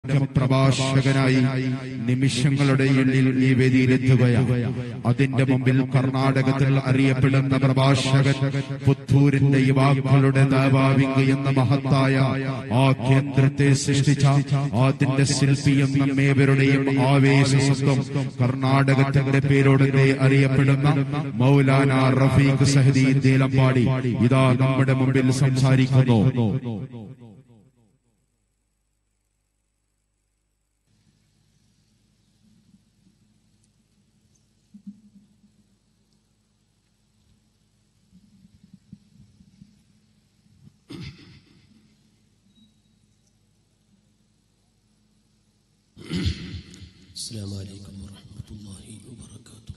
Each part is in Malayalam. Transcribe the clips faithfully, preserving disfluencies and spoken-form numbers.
പ്രഭാഷകനായി നിമിഷങ്ങളുടെ ഉള്ളിൽ ഈ വേദിയിലെത്തുകയാണ്. അതിന്റെ മുമ്പിൽ കർണാടകത്തിൽ അറിയപ്പെടുന്ന പ്രഭാഷകൻ, പുത്തൂരിന്റെ യുവാക്കളുടെ ദാവാവിംഗ് എന്ന മഹത്തായ ആ കേന്ദ്രത്തെ സൃഷ്ടിച്ച അതിന്റെ ശില്പിയും നമ്മേവരുടെയും ആവേശസ്വത്വം കർണാടകത്തിന്റെ പേരോടെ അറിയപ്പെടുന്ന മൗലാന റഫീഖ് സഹദി ദേലമ്പാടി ഇതാ നമ്മുടെ മുമ്പിൽ സംസാരിക്കുന്നു. السلام عليكم ورحمة الله وبركاته.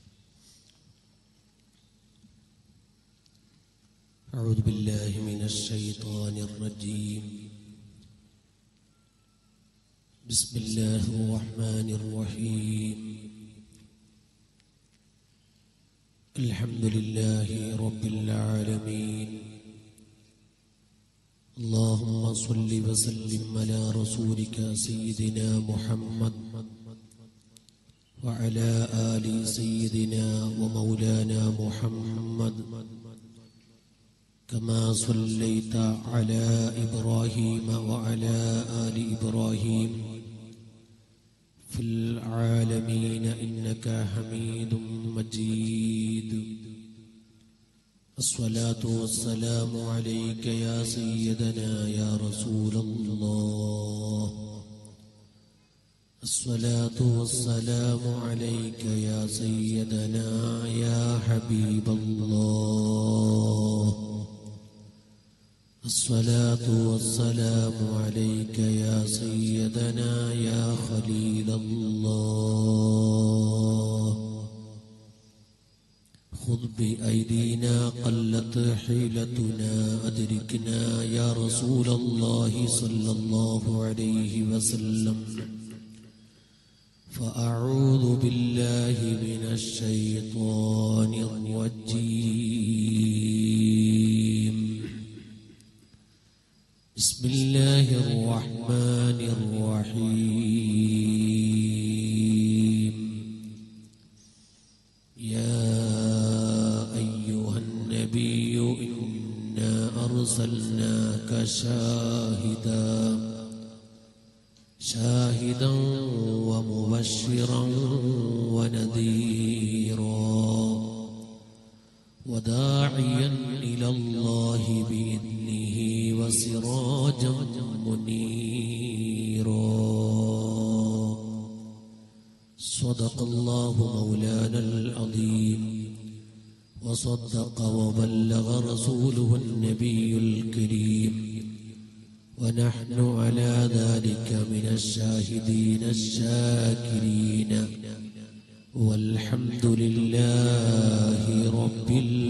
أعوذ بالله من الشيطان الرجيم. بسم الله الرحمن الرحيم. الحمد لله رب العالمين. اللهم صل وسلم على رسولك سيدنا محمد وعلى آل سيدنا ومولانا محمد كما صليت على إبراهيم وعلى آل إبراهيم في العالمين إنك حميد مجيد. الصلاة والسلام عليك يا سيدنا يا رسول الله. الصلاة والسلام عليك يا سيدنا يا حبيب الله. الصلاة والسلام عليك يا سيدنا يا خليل الله. خذ بأيدينا قلت حيلتنا أدركنا يا رسول الله صلى الله عليه وسلم. فأعوذ بالله من الشيطان الرجيم. بسم الله الرحمن الرحيم. يا أيها النبي إنا أرسلناك شاهدا شاهدا ومبشرا ونذيرا وداعيا إلى الله بإذنه وسراجا منيرا. صدق الله مولانا العظيم وصدق وبلغ رسوله النبي الكريم ونحن على ذلك من الشاهدين الشاكرين والحمد لله رب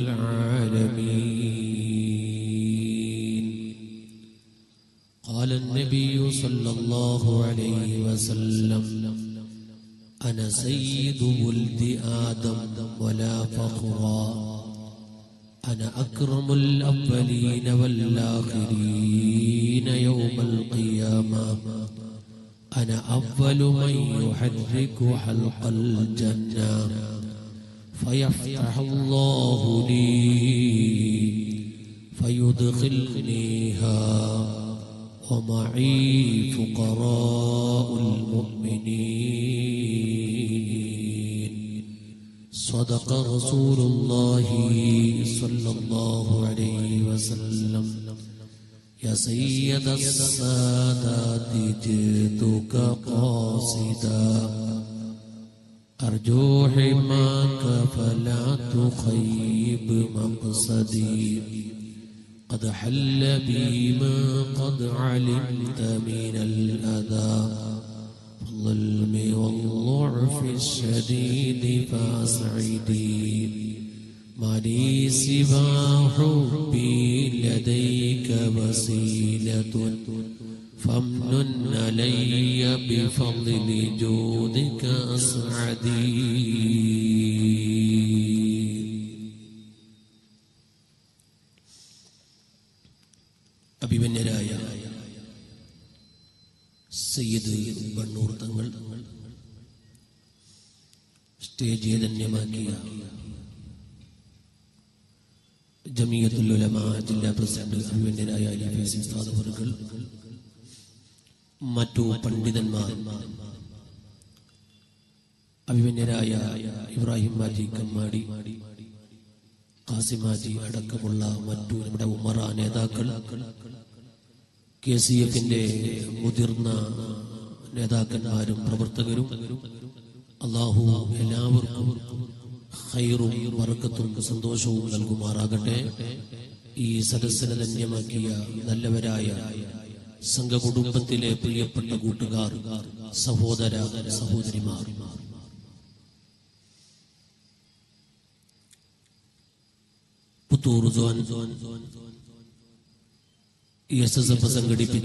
العالمين. قال النبي صلى الله عليه وسلم أنا سيد ولد آدم ولا فخرا. أنا أكرم الأولين والآخرين يوم القيامة. أنا أول من يحرك حلق الجنة فيفتح الله لي فيدخلنيها ومعي فقراء المؤمنين. صدق رسول الله صلى الله عليه وسلم. يا سيد السادات جئتك قاصدا أرجو حماك فلا تخيب مقصدي. قد حل بي ما قد علمت من الأذى الظلم والضعف الشديد فأسعدي. ما لي سوى حبي لديك وسيلة فامنن علي بفضل جودك أسعدي. അഭിമന്യരായ സയ്യിദ് ബണ്ണൂർ തങ്ങൾ സ്റ്റേജ് ധന്യമാക്കിയ ജമിയത്തുൽ ഉലമ ജില്ലാ പ്രസിഡന്റ് അഭിമന്യനായ അലി ഫൈസി ഉസ്താദ് അവറുകൾ, മറ്റു പണ്ഡിതന്മാർ, അഭിമന്യരായ ഇബ്രാഹിം ഹാജി കമ്മാടി, ഖാസിം ഹാജി അടക്കമുള്ള മറ്റു നമ്മുടെ ഉമറ നേതാക്കൾ, കെ സി എഫിന്റെ മുതിർന്ന നേതാക്കന്മാരും പ്രവർത്തകരും, അല്ലാഹു എല്ലാവർക്കും ഖൈറും ബറക്കത്തും സന്തോഷവും നൽകുമാറാകട്ടെ. ഈ സദസ്സിനെ ധന്യമാക്കിയ നല്ലവരായ സംഘകുടുംബത്തിലെ പ്രിയപ്പെട്ട കൂട്ടുകാർ, സഹോദര സഹോദരിമാർ, Puthur zone S S F സംഘടിപ്പിച്ച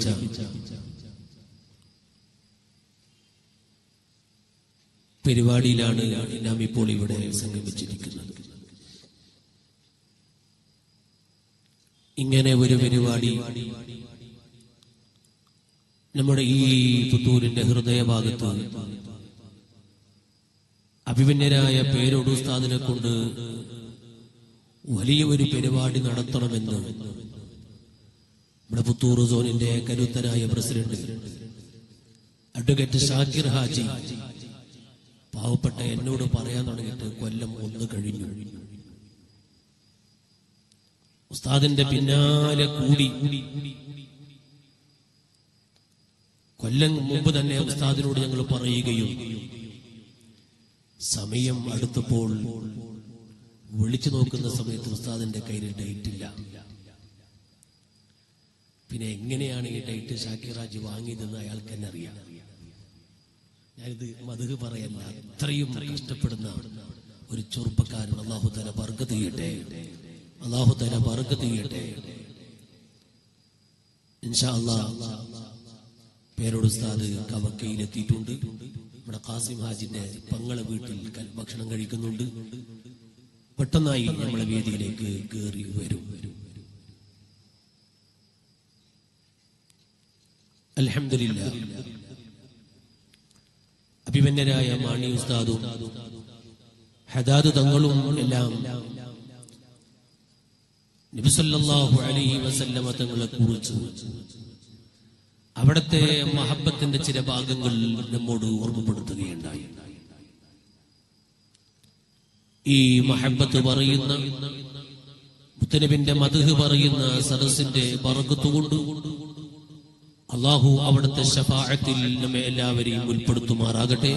പരിപാടിയിലാണ് നാം ഇപ്പോൾ ഇവിടെ സംഗമിച്ചിരിക്കുന്നത്. ഇങ്ങനെ ഒരു പരിപാടി നമ്മുടെ ഈ പുത്തൂരിന്റെ ഹൃദയഭാഗത്ത് അഭിമന്യരായ പേരോട് ഉസ്താദിനെ കൊണ്ട് വലിയ ഒരു പരിപാടി നടത്തണമെന്ന് നമ്മുടെ പുത്തൂർ സോണിന്റെ കരുത്തനായ പ്രസിഡന്റ് അഡ്വക്കേറ്റ് ഷാക്കിർ ഹാജി പാവപ്പെട്ട എന്നോട് പറയാൻ തുടങ്ങിയിട്ട് കൊല്ലം ഒന്ന് കഴിഞ്ഞു. ഉസ്താദിന്റെ പിന്നാലെ കൂടി കൊല്ലം മുമ്പ് തന്നെ ഉസ്താദിനോട് ഞങ്ങൾ പറയുകയും സമയം അടുത്തപ്പോൾ വിളിച്ചു നോക്കുന്ന സമയത്ത് ഉസ്താദിന്റെ കയ്യിൽ ഡേറ്റ് ഇല്ല. പിന്നെ എങ്ങനെയാണ് ഈ ഡേറ്റ് ഷാക്കിർ ഹാജി വാങ്ങിയതെന്ന് അയാൾക്ക് തന്നെ അറിയാം. ഞാനിത് മദ്ഹ് പറയല്ല, അത്രയും കഷ്ടപ്പെടുന്ന ഒരു ചെറുപ്പക്കാരൻ. അല്ലാഹു തആല ബർക്കത്ത് ചെയ്യട്ടെ, അല്ലാഹു തആല ബർക്കത്ത് ചെയ്യട്ടെ. ഇൻഷാ അല്ലാഹ് പേരോട് ഉസ്താദ് കവക്കയിലെത്തിയിട്ടുണ്ട്. നമ്മുടെ ഖാസിം ഹാജിന്റെ പങ്ങളെ വീട്ടിൽ ഭക്ഷണം കഴിക്കുന്നുണ്ട്. പെട്ടെന്നായി നമ്മളെ വേദിയിലേക്ക് കയറി വരും. അൽഹംദുലില്ലാഹ്, അഭിമന്യരായ മാണി ഉസ്താദും ഹദാദ് തങ്ങളും എല്ലാം നബി സല്ലല്ലാഹു അലൈഹി വസല്ലമ തങ്ങളെ കുറിച്ച് അവിടുത്തെ മഹബത്തിന്റെ ചില ഭാഗങ്ങൾ നമ്മോട് ഓർമ്മപ്പെടുത്തുകയുണ്ടായി. ഈ മഹബത്ത് പറയുന്ന മുത്തനബിന്റെ മദ്ഹ് പറയുന്ന സദസ്സിന്റെ ബറക്കത്ത് കൊണ്ട് അല്ലാഹു അവിടുത്തെ ശഫാഅത്തിൽ നമ്മെ എല്ലാവരെയും ഉൾപ്പെടുത്തുമാറാകട്ടെ.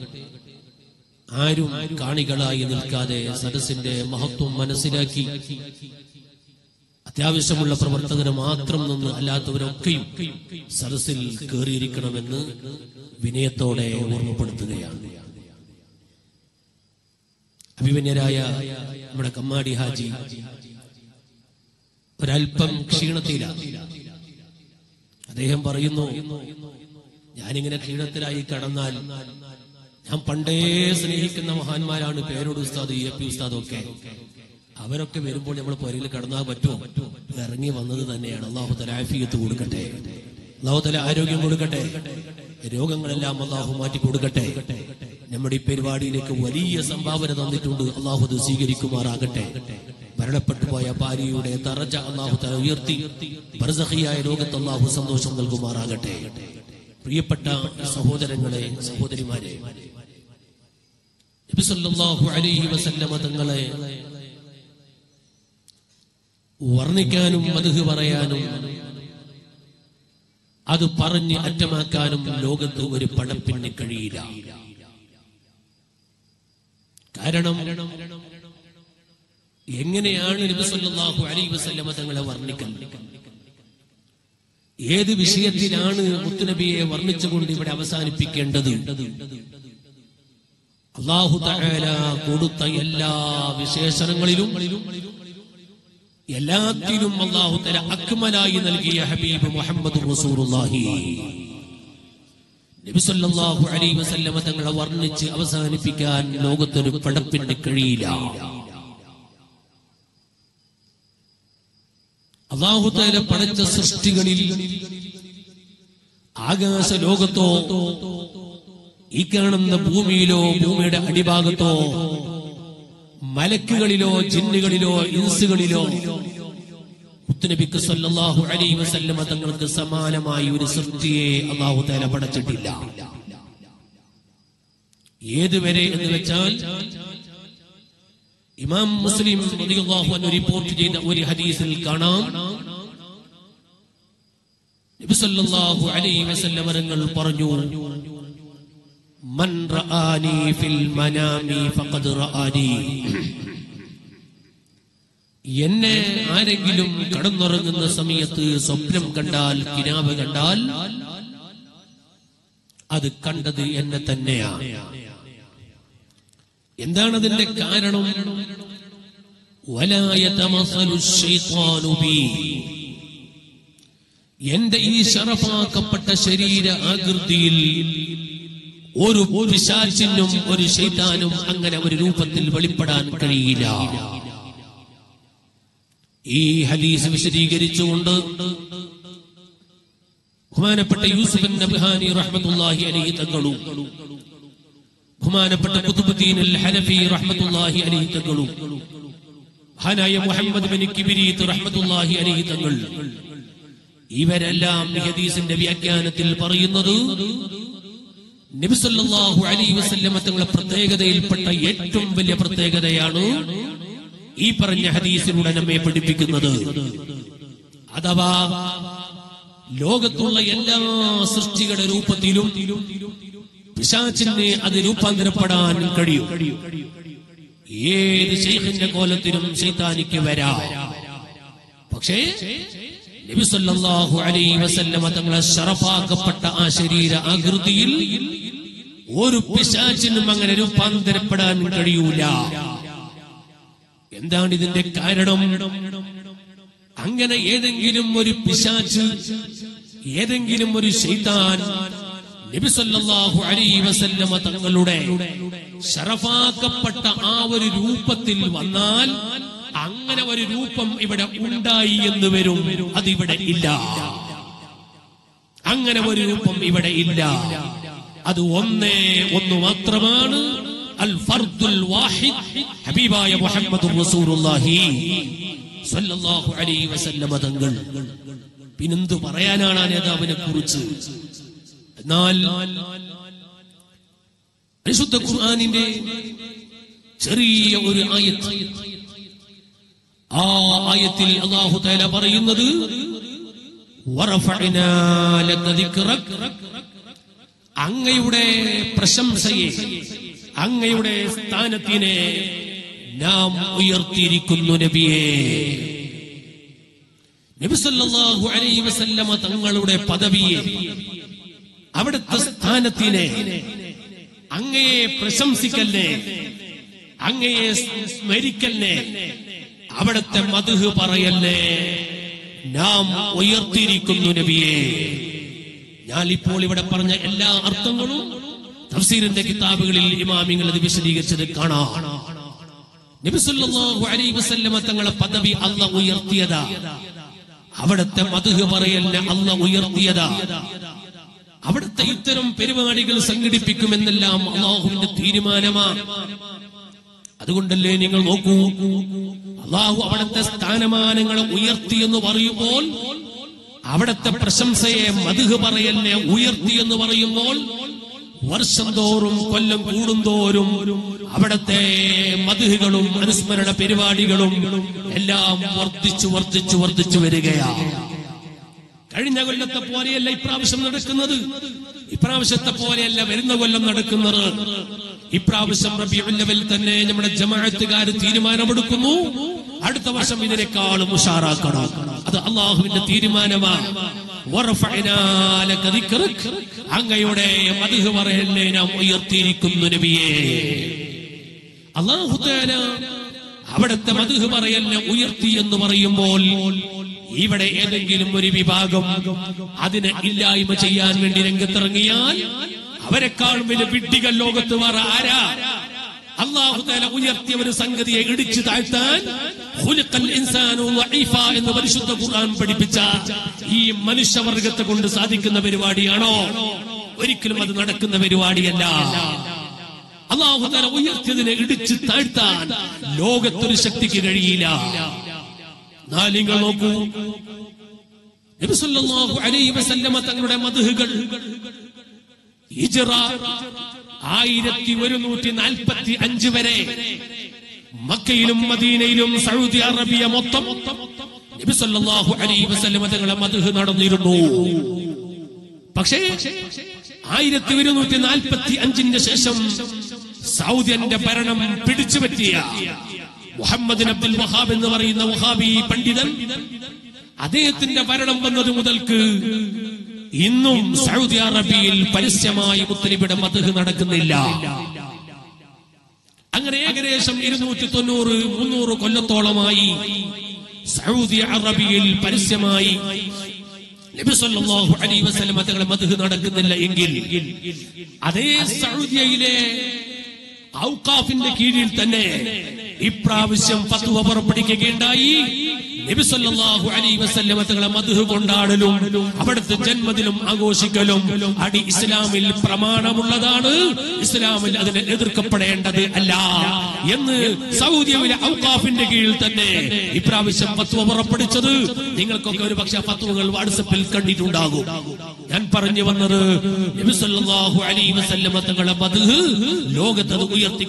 ആരും കാണികളായി നിൽക്കാതെ സദസ്സിന്റെ മഹത്വം മനസ്സിലാക്കി അത്യാവശ്യമുള്ള പ്രവർത്തകരെ മാത്രം നിന്ന് അല്ലാത്തവരൊക്കെയും സദസ്സിൽ കയറിയിരിക്കണമെന്ന് വിനയത്തോടെ ഓർമ്മപ്പെടുത്തുകയാണ്. അഭിമന്യരായ നമ്മുടെ കമ്മാടി ഹാജി ഒരൽപ്പം ക്ഷീണത്തിലാണ്. അദ്ദേഹം പറയുന്നു, ഞാനിങ്ങനെ ക്ഷീണത്തിലായി കടന്നാൽ ഞാൻ പണ്ടേ സ്നേഹിക്കുന്ന മഹാന്മാരാണ് പേരോട് ഉസ്താദ്, എ പി ഉസ്താദ് ഒക്കെ. അവരൊക്കെ വരുമ്പോൾ നമ്മൾ പുരയിൽ കടന്നാൽ പറ്റുമോ? ഇറങ്ങി വന്നത് തന്നെയാണ്. അല്ലാഹു തആല ആഫിയത്ത് കൊടുക്കട്ടെ, അല്ലാഹു തആല ആരോഗ്യം കൊടുക്കട്ടെ, രോഗങ്ങളെല്ലാം അല്ലാഹു മാറ്റി കൊടുക്കട്ടെ. നമ്മുടെ ഈ പരിപാടിയിലേക്ക് വലിയ സംഭാവന തന്നിട്ടുണ്ട്. അല്ലാഹു അത് സ്വീകരിക്കുമാറാകട്ടെ. മരണപ്പെട്ടു പോയ ഭാര്യയുടെ ദറജ അല്ലാഹു തആല ഉയർത്തി ബർസഖിയായ ലോകത്ത് അല്ലാഹു സന്തോഷം നൽകുമാറാകട്ടെ. പ്രിയപ്പെട്ട സഹോദരങ്ങളെ, സഹോദരിമാരെ, നബി സല്ലല്ലാഹു അലൈഹി വസല്ലമ തങ്ങളെ വർണ്ണിക്കാനും മദ്ഹ് പറയാനും അത് പറഞ്ഞ് അറ്റമാക്കാനും ലോകത്ത് ഒരു പടപ്പിന് കഴിയില്ല. കാരണം എങ്ങനെയാണ് നബി സല്ലല്ലാഹു അലൈഹി വസല്ലമ തങ്ങളെ വർണ്ണിക്കുന്നത്? ഏത് വിഷയത്തിലാണ് മുത്തുനബിയെ വർണ്ണിച്ചുകൊണ്ട് ഇവിടെ അവസാനിപ്പിക്കേണ്ടത്? അല്ലാഹു തആല കൊടുത്ത എല്ലാ വിശേഷണങ്ങളിലും എല്ലാത്തിലും അല്ലാഹു തആല അക്മലായി നൽകിയ ഹബീബ് മുഹമ്മദ് റസൂലുള്ളാഹി നബി സല്ലല്ലാഹു അലൈഹി വസല്ലമ തങ്ങളെ വർണ്ണിച്ച് അവസാനിപ്പിക്കാൻ ലോകത്തൊരു പടപ്പിന് കഴിയില്ല. അല്ലാഹു തആല പടച്ച സൃഷ്ടികളിൽ ആകാശ ലോകത്തോ ഈ കാണുന്ന ഭൂമിയിലോ ഭൂമിയുടെ അടിഭാഗത്തോ മലക്കുകളിലോ ജിന്നുകളിലോ ഇൻസുകളിലോ മുത്തുനബിക്ക് സല്ലല്ലാഹു അലൈഹി വസല്ലമ തങ്ങൾക്ക് സമാനമായി ഒരു സൃഷ്ടിയെ അല്ലാഹു തആല പടച്ചിട്ടില്ല. ഏതുവരെ എന്ന് വെച്ചാൽ ഇമാം മുസ്ലിം റളിയല്ലാഹു അൻഹു റിപ്പോർട്ട് ചെയ്ത ഒരു ഹദീസിൽ കാണാം, നബി സല്ലല്ലാഹു അലൈഹി വസല്ലം തങ്ങൾ പറഞ്ഞു, മൻ റആനി ഫിൽ മനാമി ഫഖദ് റആനി. എന്നെ ആരെങ്കിലും കടന്നുറങ്ങുന്ന സമയത്ത് സ്വപ്നം കണ്ടാൽ, കിനാവ് കണ്ടാൽ, അത് കണ്ടത് എന്നെ തന്നെയാണ്. എന്താണ് അതിന്റെ കാരണം? വലാ യതമസലു ശൈത്വാനു ബി. എന്റെ ഈ ശറഫാക്കപ്പെട്ട ശരീര ആകൃതിയിൽ ഒരു പിശാചിനും ഒരു ശൈത്താനും അങ്ങനെ ഒരു രൂപത്തിൽ വെളിപ്പെടാൻ കഴിയില്ല. ഈ ഹദീസ് വിശദീകരിച്ചുകൊണ്ട് ബഹുമാനപ്പെട്ട യൂസുഫ് നബ്ഹാനി റഹ്മത്തുള്ളാഹി അലൈഹി തങ്ങളും ബഹുമാനപ്പെട്ട ഖുതുബുദ്ദീൻ അൽ ഹനഫി റഹ്മത്തുള്ളാഹി അലൈഹി തങ്ങളും ഹനായ മുഹമ്മദ് ബിൻ കിബ്രീത്ത് റഹ്മത്തുള്ളാഹി അലൈഹി തങ്ങൾ ഇവരെല്ലാം ഈ ഹദീസിന്റെ വ്യാഖ്യാനത്തിൽ പറയുന്നത് നബി സല്ലല്ലാഹു അലൈഹി വസല്ലം തങ്ങളുടെ പ്രത്യേകതയിൽപ്പെട്ട ഏറ്റവും വലിയ പ്രത്യേകതയാണ് ഈ പറഞ്ഞ ഹദീസിലൂടെ നമ്മെ പഠിപ്പിക്കുന്നത്. അഥവാ ലോകത്തുള്ള എല്ലാ സൃഷ്ടികളുടെ രൂപത്തിലും പിശാചിന് അത് രൂപാന്തരപ്പെടാൻ കഴിയും. ഏത് ശൈഖിന്റെ കോലത്തിലും ശൈത്താനിക്ക് വരാം. പക്ഷേ നബി സല്ലല്ലാഹു അലൈഹി വസല്ലം തങ്ങളെ ശറഫാക്കപ്പെട്ട ആ ശരീര ആകൃതിയിൽ ഒരു പിശാചിനും അങ്ങനെ രൂപാന്തരപ്പെടാൻ കഴിയൂല. എന്താണ് ഇതിന്റെ കാരണം? അങ്ങനെ ഏതെങ്കിലും ഒരു പിശാച്, ഏതെങ്കിലും ഒരു ശൈത്താൻ നബി സല്ലല്ലാഹു അലൈഹി വസല്ലം തങ്ങളുടെ ശറഫാക്കപ്പെട്ട ആ ഒരു രൂപത്തിൽ വന്നാൽ അങ്ങനെ ഒരു രൂപം ഇവിടെ ഉണ്ടായി എന്ന് വരും. അതിവിടെ ഇല്ല. അങ്ങനെ ഒരു രൂപം ഇവിടെ ഇല്ല. അത് ഒന്നേ ഒന്ന് മാത്രമാണ്, അൽ ഫർദുൽ വാഹിദ്, ഹബീബായ മുഹമ്മദുർ റസൂലുള്ളാഹി സ്വല്ലല്ലാഹു അലൈഹി വസല്ലം തങ്ങൾ. പിന്നെന്തു പറയാനാണ് ആ നേതാവിനെ കുറിച്ച്? എന്നാൽ പരിശുദ്ധ ഖുർആനിന്റെ ചെറിയ ഒരു ആയത്ത്, ആ ആയത്തിൽ അല്ലാഹു തആല പറയുന്നത് വറഫഅനാ ലക ദിക്റക, അങ്ങയുടെ പ്രശംസയെ, അങ്ങയുടെ സ്ഥാനത്തിനെ നാം ഉയർത്തിയിരിക്കുന്നു നബിയേ. നബി സല്ലല്ലാഹു അലൈഹി വസല്ലമ തങ്ങളുടെ പദവിയെ, അവിടുത്തെ സ്ഥാനത്തിനെ അങ്ങയെ പ്രശംസിക്കല്ലേ, അങ്ങയെ സ്മരിക്കല്ലേ, അവിടുത്തെ മദ്ഹ് പറയല്ലേ, നാം ഉയർത്തിയിരിക്കുന്നു നബിയേ. ഞാൻ ഇപ്പോൾ ഇവിടെ പറഞ്ഞ എല്ലാ അർത്ഥങ്ങളും തഫ്സീറിന്റെ കിതാബുകളിൽ ഇമാമിങ്ങൾ അത് വിശദീകരിച്ചത് കാണാം. നബി സല്ലല്ലാഹു അലൈഹി വസല്ലമ തങ്ങളെ പദവി അല്ലാഹു ഉയർത്തിയതാ, അവിടുത്തെ മദ്ഹ് പറയലിനെ അല്ലാഹു ഉയർത്തിയതാ, അവിടുത്തെ ഇത്തരം പരിപാടികൾ സംഘടിപ്പിക്കുമെന്നെല്ലാം അല്ലാഹുവിന്റെ തീരുമാനമാണ്. അതുകൊണ്ടല്ലേ നിങ്ങൾ നോക്കൂ, അല്ലാഹു അവിടുത്തെ സ്ഥാനമാനങ്ങളെ ഉയർത്തി എന്ന് പറയുമ്പോൾ, അവിടുത്തെ പ്രശംസയെ മദ്ഹ് പറയലിനെ ഉയർത്തി എന്ന് പറയുമ്പോൾ, വർഷം തോറും കൊല്ലം കൂടുന്തോറും അവിടുത്തെ മദ്ഹുകളും അനുസ്മരണ പരിപാടികളും എല്ലാം വർദ്ധിച്ചു വർദ്ധിച്ചു വർദ്ധിച്ചു വരികയാണ്. കഴിഞ്ഞ കൊല്ലത്തെ പോലെയല്ല ഇപ്രാവശ്യം നടക്കുന്നത്, ഇപ്രാവശ്യത്തെ പോലെയല്ല വരുന്ന കൊല്ലം നടക്കുന്നത്. ഇപ്രാവശ്യം റബീഉൽ അവ്വൽ തന്നെ നമ്മുടെ ജമാഅത്തുകാർ തീരുമാനമെടുക്കുന്നു, അടുത്ത വർഷം ഇതിനേക്കാളും ഉഷാറാക്കണം. അത് അല്ലാഹുവിന്റെ തീരുമാനമാണ്. വറഫഅനാ ലക ദിക്റക, അങ്ങയുടെ മദ്ഹ് പറയലിനെ നാം ഉയർത്തിയിരിക്കുന്നു നബിയേ. അല്ലാഹു തആല അവിടുത്തെ മദ്ഹ് പറയലിനെ ഉയർത്തി എന്ന് പറയുമ്പോൾ, ഇവിടെ ഏതെങ്കിലും ഒരു വിഭാഗം അതിനെ ഇല്ലായ്മ ചെയ്യാൻ വേണ്ടി രംഗത്തിറങ്ങിയാൽ അവരെക്കാളും വലിയ വിഡ്ഢികൾ ലോകത്ത് വേറെ ആരാ? അല്ലാഹു തആല ഉയർത്തിയ ഒരു സംഗതിയെ ഇടിച്ചു താഴ്ത്താൻ ഖുലിഖൽ ഇൻസാനു ദഈഫ എന്ന് പരിശുദ്ധ ഖുർആൻ പഠിപ്പിച്ച ഈ മനുഷ്യവർഗത്തെ കൊണ്ട് സാധിക്കുന്ന പരിപാടിയാണോ? ഒരിക്കലും അത് നടക്കുന്ന പരിപാടിയല്ല. അല്ലാഹു തആല ഉയർത്തിയതിനെ ഇടിച്ചു താഴ്ത്താൻ ലോകത്തൊരു ശക്തിക്ക് കഴിയില്ല. നാലിങ്ങൾ നോക്കൂ, നബി സല്ലല്ലാഹു അലൈഹി വസല്ലമ തങ്ങളുടെ മദ്ഹുകൾ ഹിജ്റ ആയിരത്തി ഒരുന്നൂറ്റി നാൽപ്പത്തി അഞ്ച് വരെ മക്കയിലും മദീനയിലും സൗദി അറേബ്യ മൊത്തം നബി സല്ലല്ലാഹു അലൈഹി വസല്ലമ തങ്ങളുടെ മദ്ഹ് നടന്നിരുന്നു. പക്ഷേ ആയിരത്തി ഒരുന്നൂറ്റി നാൽപ്പത്തി അഞ്ചിന്റെ ശേഷം സൗദിയന്റെ ഭരണം പിടിച്ചുപറ്റിയ മുഹമ്മദ് അബ്ദുൽ വഹാബ് എന്ന് പറയുന്ന വഹാബി പണ്ഡിതൻ, അദ്ദേഹത്തിന്റെ ഭരണം വന്നത് മുതൽക്ക് ഇന്നും സൗദി അറേബ്യയിൽ പരസ്യമായി മുത്തനബിയുടെ മദ്ഹ് നടക്കുന്നില്ല. അങ്ങനെ ഏകദേശം ഇരുന്നൂറ്റി തൊണ്ണൂറ് മുന്നൂറ് കൊല്ലത്തോളമായി സൗദി അറേബ്യയിൽ പരസ്യമായി നബി സല്ലല്ലാഹു അലൈഹി വസല്ലം തങ്ങളുടെ മദ്ഹ് നടക്കുന്നില്ല എങ്കിൽ അതേ സൗദിയയിലെ ഔഖാഫിന്റെ കീഴിൽ തന്നെ ഇപ്രാവശ്യം ഫത്വ പുറപ്പെടുവിക്കുകയുണ്ടായി. നബി സല്ലല്ലാഹു അലൈഹി വസല്ലം തങ്ങളുടെ മദ്ഹ് കൊണ്ടാടലും അവിടുത്തെ ജന്മദിനം ആഘോഷിക്കലും അടി ഇസ്ലാമിൽ പ്രമാണമുള്ളതാണ്, ഇസ്ലാമിൽ അതിനെ എതിർക്കപ്പെടേണ്ടത് അല്ല എന്ന് സൗദിയിലെ ഔഖാഫിന്റെ കീഴിൽ തന്നെ ഇപ്രാവശ്യം ഫത്വ പുറപ്പെടുവിച്ചത് നിങ്ങൾക്കൊക്കെ ഒരു പക്ഷേ ഫത്വകൾ വാട്സപ്പിൽ കണ്ടിട്ടുണ്ടാകും. ഞാൻ പറഞ്ഞു വന്നത് നബി സല്ലല്ലാഹു അലൈഹി വസല്ലം തങ്ങളുടെ മദ്ഹ് ലോകത്ത്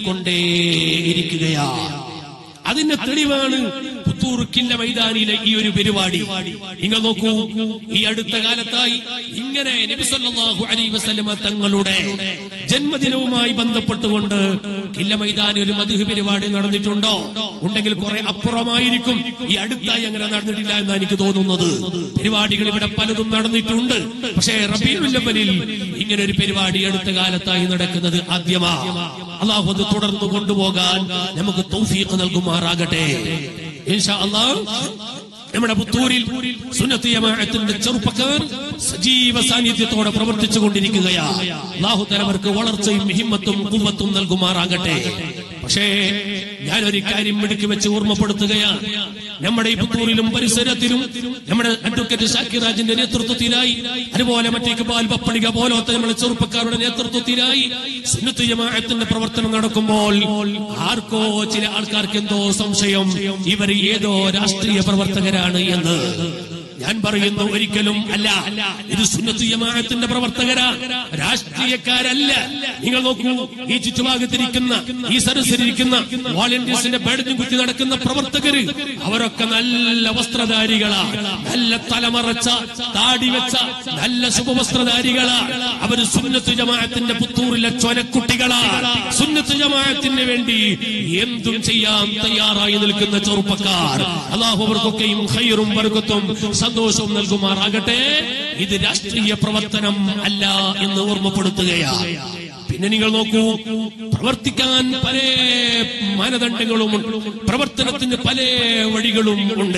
ഉയർത്തിക്കൊണ്ടേയിരിക്കുകയാണ്. അതിന്റെ തെളിവാണ് പുത്തൂർ കില്ല മൈതാനിയിലെ ഈ ഒരു പരിപാടി. നിങ്ങൾ നോക്കൂ, ഈ അടുത്ത കാലത്തായി ഇങ്ങനെ നബി സല്ലല്ലാഹു അലൈഹി വസല്ലമ തങ്ങളുടെ ജന്മദിനവുമായി ബന്ധപ്പെട്ടുകൊണ്ട് കില്ല മൈതാനി ഒരു മദ്ഹ് പരിപാടി നടന്നിട്ടുണ്ടോ? ഉണ്ടെങ്കിൽ കുറെ അപ്പുറമായിരിക്കും. ഈ അടുത്തായി അങ്ങനെ നടന്നിട്ടില്ല എന്നാണ് എനിക്ക് തോന്നുന്നത്. പരിപാടികൾ ഇവിടെ പലതും നടന്നിട്ടുണ്ട്. പക്ഷേ റബീഉൽ അവ്വലിൽ ഇങ്ങനെ ഒരു പരിപാടി അടുത്ത കാലത്തായി നടക്കുന്നത് ആദ്യമാണ്. അല്ലാഹു അത് തുടർന്നു കൊണ്ടുപോകാൻ നമുക്ക് തൗഫീഖ് നൽകുമാറാകട്ടെ ഇൻഷാ അല്ലാഹ്. നമ്മുടെ പുത്തൂരിൽ സുന്നത്ത് ജമാഅത്തിന്റെ ചെറുപ്പക്കാർ സജീവ സാന്നിധ്യത്തോടെ പ്രവർത്തിച്ചു കൊണ്ടിരിക്കുകയാണ്. അല്ലാഹു തആല അവർക്ക് വളർച്ചയും ഹിമ്മത്തും ഖുവ്വത്തും നൽകുമാറാകട്ടെ. പക്ഷേ ഞാനൊരു കാര്യം ഇടുക്കി വെച്ച് ഓർമ്മപ്പെടുത്തുകയാണ്. നമ്മുടെ ഈ പുത്തൂരിലും പരിസരത്തിലും നമ്മുടെ അഡ്വക്കേറ്റ് ഷാക്കിറാജിന്റെ നേതൃത്വത്തിലായി, അതുപോലെ മറ്റേ ഇക്ബാൽ പപ്പണിക പോലത്തെ നമ്മുടെ ചെറുപ്പക്കാരുടെ നേതൃത്വത്തിലായി സുന്നത്ത് ജമാഅത്തിന്റെ പ്രവർത്തനം നടക്കുമ്പോൾ ആർക്കോ ചില ആൾക്കാർക്ക് എന്തോ സംശയം, ഇവർ ഏതോ രാഷ്ട്രീയ പ്രവർത്തകരാണ് എന്ന്. ഞാൻ പറയുന്നു ഒരിക്കലും അല്ല. ഇത് സുന്നത്ത് ജമാഅത്തിന്റെ പ്രവർത്തകരാ, രാഷ്ട്രീയക്കാരല്ല. നിങ്ങൾ നോക്കൂ, ഈ ചുറ്റുഭാഗത്തിരിക്കുന്ന ഈ സരസിലിരിക്കുന്ന വോളണ്ടിയേഴ്സിന്റെ ബേഡും കുത്തി നടക്കുന്ന പ്രവർത്തകര് അവരൊക്കെ നല്ല വസ്ത്രധാരികളാ, നല്ല തലമറച്ച താടി വെച്ച നല്ല ശുഭവസ്ത്രധാരികളാ. അവര് സുന്നത്ത് ജമാഅത്തിന്റെ പുത്തൂരിലെ ചൊരക്കുട്ടികളാ. സുന്നത്ത് ജമാഅത്തിന് വേണ്ടി എന്തും ചെയ്യാൻ തയ്യാറായി നിൽക്കുന്ന ചെറുപ്പക്കാർ. അല്ലാഹു അവർക്കൊക്കെയും ഖൈറും ബർക്കത്തും സന്തോഷവും നൽകുമാറാകട്ടെ. ഇത് രാഷ്ട്രീയ പ്രവർത്തനം അല്ല എന്ന് ഓർമ്മപ്പെടുത്തുകയാണ്. പിന്നെ നിങ്ങൾ നോക്കൂ, പ്രവർത്തിക്കാൻ പല മാനദണ്ഡങ്ങളുമുണ്ട്, പ്രവർത്തനത്തിന് പല വഴികളും ഉണ്ട്.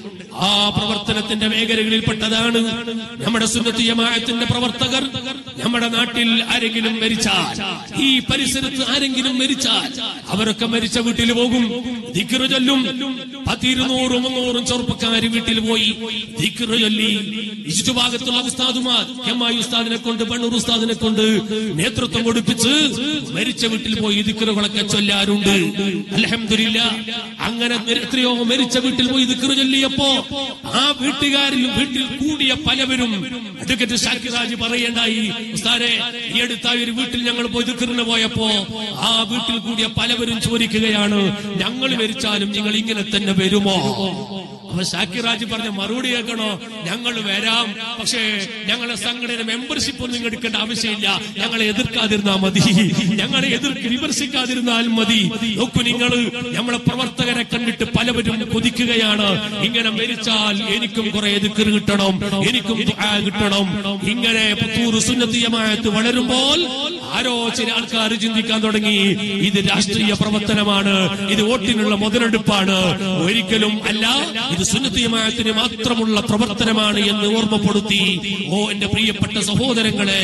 ആ പ്രവർത്തനത്തിന്റെ മേഖലകളിൽപ്പെട്ടതാണ് നമ്മുടെ സുന്നത്ത് ജമാഅത്തിന്റെ പ്രവർത്തകർ. നമ്മുടെ നാട്ടിൽ ആരെങ്കിലും മരിച്ചാൽ, ഈ പരിസരത്ത് ആരെങ്കിലും മരിച്ചാൽ അവരൊക്കെ മരിച്ച വീട്ടിൽ പോകും, ദിക്റ് ചൊല്ലും. പത്തിരുന്നൂറും മുന്നൂറും ചെറുപ്പക്കാര് വീട്ടിൽ പോയി ദിക്റ് ചൊല്ലി ചുറ്റുഭാഗത്തുള്ള ഉസ്താദുമാർ, എമ്മായി ഉസ്താദിനെ കൊണ്ട് ബണ്ണൂർ ഉസ്താദിനെ കൊണ്ട് നേതൃത്വം കൊടുപ്പിച്ച് മരിച്ച വീട്ടിൽ പോയി ദിക്റുകളൊക്കെ ചൊല്ലാറുണ്ട്. അൽഹംദുലില്ലാഹ്, അങ്ങനെ എത്രയോ മരിച്ച വീട്ടിൽ പോയി ദിക്റ് ചൊല്ലിയപ്പോ ആ വീട്ടുകാരിൽ വീട്ടിൽ കൂടിയ പലവരും അഡ്വക്കേറ്റ് ഷാക്കിറാജ് പറയേണ്ടായി, ഉസ്താദേ ഈ അടുത്ത ഒരു വീട്ടിൽ ഞങ്ങൾ പോയി ദിക്റിന് പോയപ്പോ ആ വീട്ടിൽ കൂടിയ പലവരും ചോദിക്കുകയാണ്, ഞങ്ങൾ മരിച്ചാലും നിങ്ങൾ ഇങ്ങനെ തന്നെ വരുമോ? അപ്പൊ ഷാക്കിറാജ് പറഞ്ഞ മറുപടി കേൾക്കണോ? ഞങ്ങൾ വരാം, പക്ഷേ ഞങ്ങളെ സംഘടന മെമ്പർഷിപ്പ് ഒന്നും എടുക്കേണ്ട ആവശ്യമില്ല, ഞങ്ങളെ എതിർക്കാതിരുന്നാൽ മതി, ഞങ്ങളെ എതിർക്ക് വിമർശിക്കാതിരുന്നാൽ മതി. നോക്കൂ നിങ്ങൾ, നമ്മളെ പ്രവർത്തകരെ കണ്ടിട്ട് പലവരും കൊതിക്കുകയാണ്, ഇങ്ങനെ മരിച്ചാൽ എനിക്കും കുറെ ദിക്ർ കിട്ടണം, എനിക്കും ദുആ കിട്ടണം. ഇങ്ങനെ പുത്തൂർ സുന്നത്ത് ജമാഅത്ത് വളരുമ്പോൾ ആരോ ചില ആൾക്കാർ ചിന്തിക്കാൻ തുടങ്ങി, ഇത് രാഷ്ട്രീയ പ്രവർത്തനമാണ്, ഇത് വോട്ടിനുള്ള മുതലെടുപ്പാണ്. ഒരിക്കലും അല്ല, ഇത് സുന്നത്ത് ജമാഅത്തിന് മാത്രമുള്ള പ്രവർത്തനമാണ് എന്ന് ഓർമ്മപ്പെടുത്തി. ഓ എന്റെ പ്രിയപ്പെട്ട സഹോദരങ്ങളെ,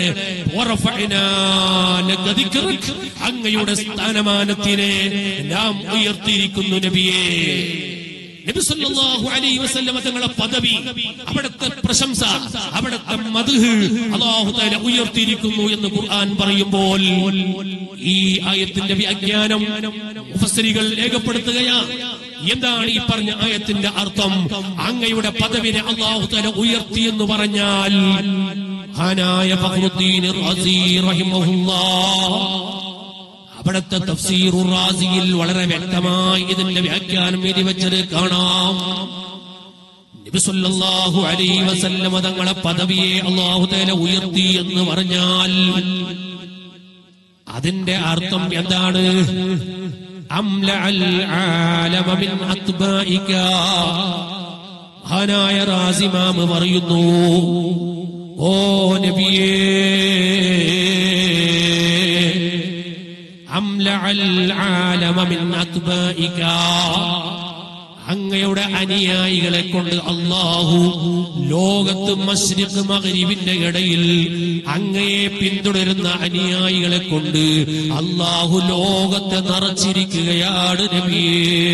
അങ്ങയുടെ സ്ഥാനമാനത്തിനെ നാം ഉയർത്തിയിരിക്കുന്നു നബിയേ. നബി സല്ലല്ലാഹു അലൈഹി വസല്ലം തങ്ങളുടെ പദവി, അവിടുത്തെ പ്രശംസ, അവിടുത്തെ മദ്ഹ് അല്ലാഹു തആല ഉയർത്തിയിരിക്കുന്നു എന്ന് ഖുർആൻ പറയുമ്പോൾ ഈ ആയത്തിന്റെ വ്യാഖ്യാനം മുഫസ്സിറുകൾ രേഖപ്പെടുത്തുകയാണ്. എന്താണ് ഈ പറഞ്ഞ ആയത്തിന്റെ അർത്ഥം? അങ്ങയുടെ പദവിനെ അല്ലാഹു തആല ഉയർത്തി എന്ന് പറഞ്ഞാൽ ഹാനായ ഫഖ്റുദ്ദീൻ റാസി റഹിമഹുല്ലാഹ് അവിടുത്തെ തഫ്സീറുർ റാസിയിൽ വളരെ വ്യക്തമായി ഇതിന്റെ വ്യാഖ്യാനം എഴുതി വെച്ചത് കാണാം. നബി സല്ലല്ലാഹു അലൈഹി വസല്ലം തങ്ങളെ പദവിയെ അല്ലാഹു തആല ഉയർത്തി എന്ന് പറഞ്ഞാൽ അതിന്റെ അർത്ഥം എന്താണ്? അംലഅൽ ആലമ മിൻ അത്ബാഇക. ഹാനായ റാസി ഇമാം പറയുന്നു, ഓ നബിയേ, അംലഅൽ ആലമ മിൻ അത്ബാഇക, അങ്ങയുടെ അനുയായികളെ കൊണ്ട് അല്ലാഹു ലോകത്ത് മശ്രിഖ് മഗ്രിബിന്റെ ഇടയിൽ അങ്ങയെ പിന്തുടരുന്ന അനുയായികളെ കൊണ്ട് അല്ലാഹു ലോകത്തെ നിറച്ചിരിക്കുകയാണ് നബിയേ.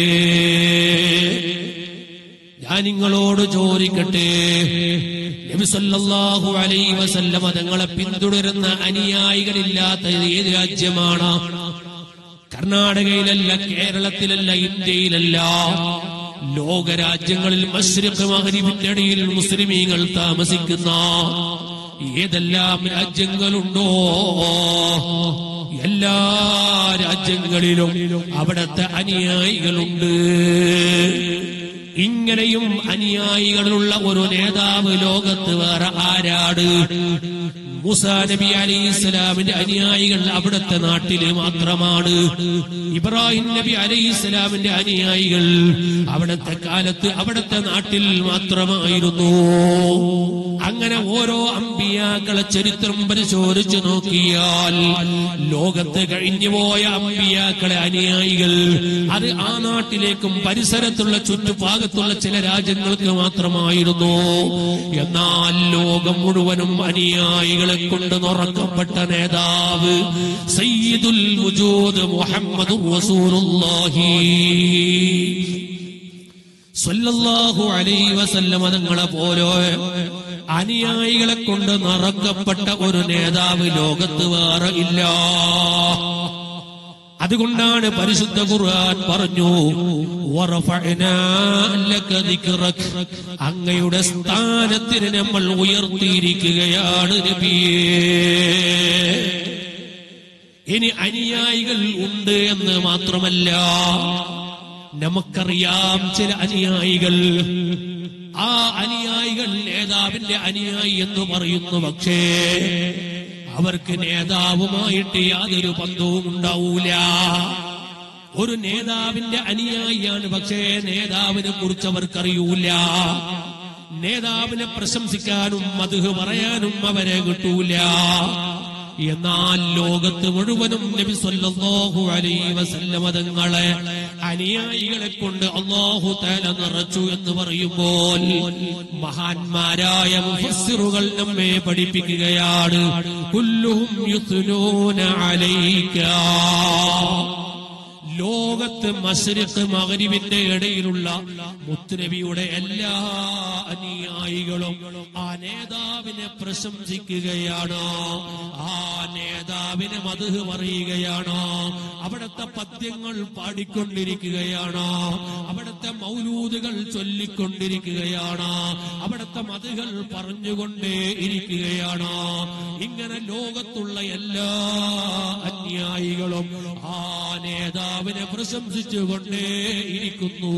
ഞാൻ നിങ്ങളോട് ചോദിക്കട്ടെ, നബി സല്ലല്ലാഹു അലൈഹി വസല്ലം തങ്ങളെ പിന്തുടരുന്ന അനുയായികളില്ലാത്ത ഏത് രാജ്യമാണ്? കർണാടകയിലല്ല, കേരളത്തിലല്ല, ഇന്ത്യയിലല്ല, ലോകരാജ്യങ്ങളിൽ മശ്രിഖ് മഗ്രിബിന്റെ ഇടയിൽ മുസ്ലിമീങ്ങൾ താമസിക്കുന്ന ഏതെല്ലാം രാജ്യങ്ങളുണ്ടോ എല്ലാ രാജ്യങ്ങളിലും അവിടത്തെ അനുയായികളുണ്ട്. ഇങ്ങനെയും അനുയായികളുള്ള ഒരു നേതാവ് ലോകത്ത് വേറെ ആരാട്? മൂസാ നബി അലൈഹിസ്സലാമിന്റെ അനുയായികൾ അവിടുത്തെ നാട്ടില് മാത്രമാണ്. ഇബ്രാഹിം നബി അലൈഹിസ്സലാമിന്റെ അനുയായികൾ അവിടുത്തെ കാലത്ത് അവിടുത്തെ നാട്ടിൽ മാത്രമായിരുന്നു. അങ്ങനെ ഓരോ അമ്പിയാക്കളെ ചരിത്രം പരിശോധിച്ചു നോക്കിയാൽ ലോകത്ത് കഴിഞ്ഞുപോയ അമ്പിയാക്കളെ അനുയായികൾ അത് ആ നാട്ടിലേക്കും പരിസരത്തുള്ള ചുറ്റുഭാഗത്തുള്ള ചില രാജ്യങ്ങൾക്ക് മാത്രമായിരുന്നു. എന്നാൽ ലോകം മുഴുവനും അനുയായികളെ കൊണ്ട് നിറക്കപ്പെട്ട നേതാവ് സയ്യിദുൽ വജൂദ് മുഹമ്മദുർ റസൂലുള്ളാഹി സ്വല്ലല്ലാഹു അലൈഹി വസല്ലം തങ്ങളെ പോലെ അനുയായികളെ കൊണ്ട് നിറക്കപ്പെട്ട ഒരു നേതാവ് ലോകത്ത് വേറെ ഇല്ല. അതുകൊണ്ടാണ് പരിശുദ്ധ ഖുർആൻ പറഞ്ഞു, വറഫഅനാ ലക ദിക്റക, അങ്ങയുടെ സ്ഥാനത്തിന് നമ്മൾ ഉയർത്തിയിരിക്കുകയാണ് നബിയേ. ഇനി അനുയായികൾ ഉണ്ട് എന്ന് മാത്രമല്ല, നമുക്കറിയാം ചില അനുയായികൾ, ആ അനുയായികൾ നേതാവിന്റെ അനുയായി എന്ന് പറയുന്നു. പക്ഷേ അവർക്ക് നേതാവുമായിട്ട് യാതൊരു ബന്ധവും ഉണ്ടാവൂല. ഒരു നേതാവിന്റെ അനുയായിയാണ്, പക്ഷേ നേതാവിനെ കുറിച്ച് അവർക്കറിയൂല. നേതാവിനെ പ്രശംസിക്കാനും മദ്ഹ് പറയാനും അവരെ കിട്ടൂല. എന്നാൽ ലോകത്ത് മുഴുവനും നബി സല്ലല്ലാഹു അലൈഹി വസല്ലം തങ്ങളെ അനുയായികളെ കൊണ്ട് അല്ലാഹു തആല നിറച്ചു എന്ന് പറയുമ്പോൾ മഹാന്മാരായ മുഫസ്സിറുകൾ നമ്മെ പഠിപ്പിക്കുകയാണ്, കുല്ലുഹും യുസ്നൂന അലൈക. ലോകത്ത് മശ്രിഖ് മഗ്രിബിന്റെ ഇടയിലുള്ള മുത്തുനബിയുടെ എല്ലാ അനുയായികളും ആ നേതാവിനെ പ്രശംസിക്കുകയാണ്, ആ നേതാവിനെ മദ്ഹ് പറയുകയാണ്, അവിടുത്തെ പദ്യങ്ങൾ പാടിക്കൊണ്ടിരിക്കുകയാണ്, അവിടുത്തെ മൗലൂദുകൾ ചൊല്ലിക്കൊണ്ടിരിക്കുകയാണ്, അവിടുത്തെ മദ്ഹുകൾ പറഞ്ഞുകൊണ്ടേ ഇരിക്കുകയാണ്. ഇങ്ങനെ ലോകത്തുള്ള എല്ലാ അനുയായികളും ആ നേതാവിനെ പ്രശംസിച്ചുകൊണ്ടേ ഇരിക്കുന്നു.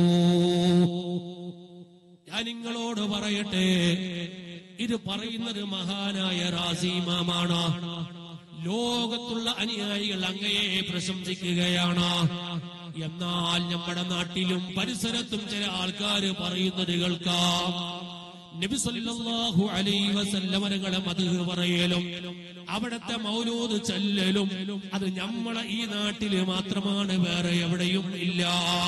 ഞാൻ നിങ്ങളോട് പറയട്ടെ, ഇത് പറയുന്നത് മഹാനായ റാസി ഇമാമാണ്. ലോകത്തുള്ള അനുയായികൾ അങ്ങയെ പ്രശംസിക്കുകയാണ്. എന്നാൽ നമ്മുടെ നാട്ടിലും പരിസരത്തും ചില ആൾക്കാർ പറയുന്നത് കേൾക്കാം, നബി സല്ലല്ലാഹു അലൈഹി വസല്ലം തങ്ങളെ മദ്ഹ് പറയലും അവിടത്തെ മൗലൂദ് ചൊല്ലലും അത് നമ്മളെ ഈ നാട്ടില് മാത്രമാണ്, വേറെ എവിടെയും ഇല്ല.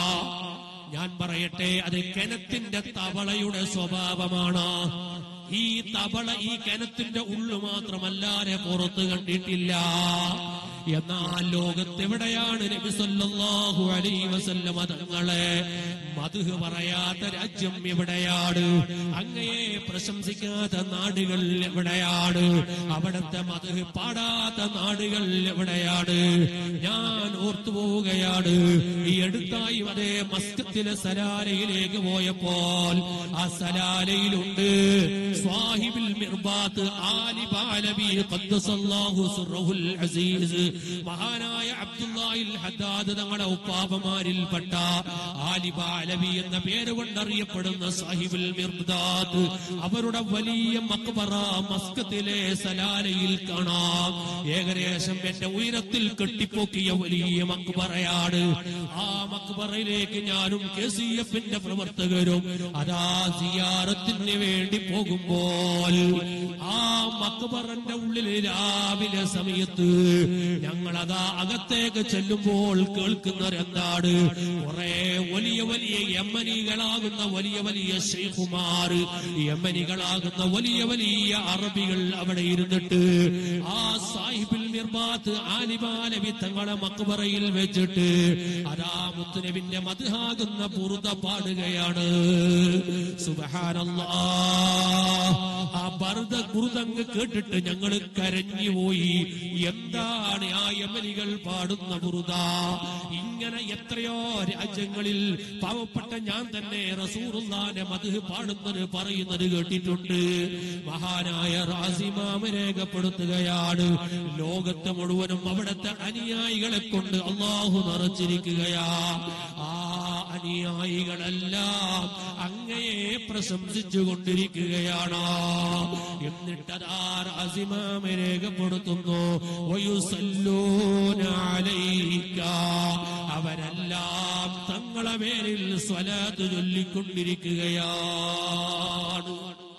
ഞാൻ പറയട്ടെ, അത് കിണറ്റിന്റെ തവളയുടെ സ്വഭാവമാണ്. ഈ തവള ഈ കിണറ്റിന്റെ ഉള്ളു മാത്രമല്ലാതെ പുറത്ത് കണ്ടിട്ടില്ല. എന്നാൽ ലോകത്തെവിടെയാണ് നബി സല്ലല്ലാഹു അലൈഹി വസല്ലം തങ്ങളെ മദ്ഹ് പറയാത്ത രാജ്യം എവിടെയാണ്? അങ്ങയെ പ്രശംസിക്കാത്ത നാടുകൾ എവിടെയാണ്? അവിടത്തെ മദ്ഹ് പാടാത്ത നാടുകൾ എവിടെയാണ്? ഞാൻ ഓർത്തു പോവുകയാണ്, ഈ അടുത്തായി അതേ മസ്കത്തിലെ സലാലയിലേക്ക് പോയപ്പോൾ ആ സലാലയിലുണ്ട് സ്വാഹിബുൽ മിർബാത്ത് ആലി ബാലബി ഖദ്ദസല്ലാഹു സിർറഹുൽ അസീസ്, മഹാനായ അബ്ദുല്ലാഹിൽ ഹദ്ദാദ് തങ്ങളുടെ ഉപ്പാപ്പമാരിൽപ്പെട്ട ആലി ബാലബി എന്ന പേര് കൊണ്ടറിയപ്പെടുന്ന സാഹിബുൽ മിർബാത്ത്, അവരുടെ വലിയ മക്ബറ മസ്കത്തിലെ സലാലയിൽ കാണാം. ഏകദേശം എന്റെ ഉയരത്തിൽ കെട്ടിപ്പൊക്കിയ വലിയ മക്ബറയാണ്. ആ മക്ബറയിലേക്ക് ഞാനും കെ സി എഫിന്റെ പ്രവർത്തകരും അതാ സിയാറത്തിന് വേണ്ടി പോകുമ്പോൾ ആ മക്ബറന്റെ ഉള്ളിൽ രാവിലെ സമയത്ത് ഞങ്ങളതാ അകത്തേക്ക് ചെല്ലുമ്പോൾ കേൾക്കുന്നവരെന്താണ്? കുറെ വലിയ വലിയ യമനികളാകുന്ന വലിയ വലിയ ശൈഖുമാർ, യമനികളാകുന്ന വലിയ വലിയ അറബികൾ അവിടെ ഇരുന്നിട്ട് ആ സാഹിബുൽ മിർബാത്ത് ആലിബാലബി തങ്ങളെ മക്ബറയിൽ വെച്ചിട്ട് അതാ മുത്തുനബിന്റെ മദ്ഹാകുന്ന ബുർദ പാടുകയാണ്. സുബ്ഹാനല്ലാഹ്, ആ ബർദ ബുർദങ്ങ് കേട്ടിട്ട് ഞങ്ങൾ കരഞ്ഞുപോയി. എന്താണ് ആ യമനികൾ പാടുന്ന ബുർദ? ഇങ്ങനെ എത്രയോ രാജ്യങ്ങളിൽ പാവപ്പെട്ട ഞാൻ തന്നെ റസൂലുള്ളാഹിന്റെ മദ്ഹ് പാടുന്നത് പറയുന്നത് കേട്ടിട്ടുണ്ട്. മഹാനായ റാസിമാമ രേഖപ്പെടുത്തുകയാണ്, ലോകത്തെ മുഴുവനും അവിടുത്തെ അനുയായികളെ കൊണ്ട് അല്ലാഹു നിറച്ചിരിക്കുകയാ. ആ അനുയായികളെല്ലാം അങ്ങയെ പ്രശംസിച്ചു കൊണ്ടിരിക്കുകയാണ്. എന്നിട്ടതാ റാസിമാമ രേഖപ്പെടുത്തുന്നു, വയുസല്ലൂന അലൈക, അവരെല്ലാം തങ്ങളെ പേരിൽ സ്വലാത്ത് ചൊല്ലിക്കൊണ്ടിരിക്കുകയാണ്.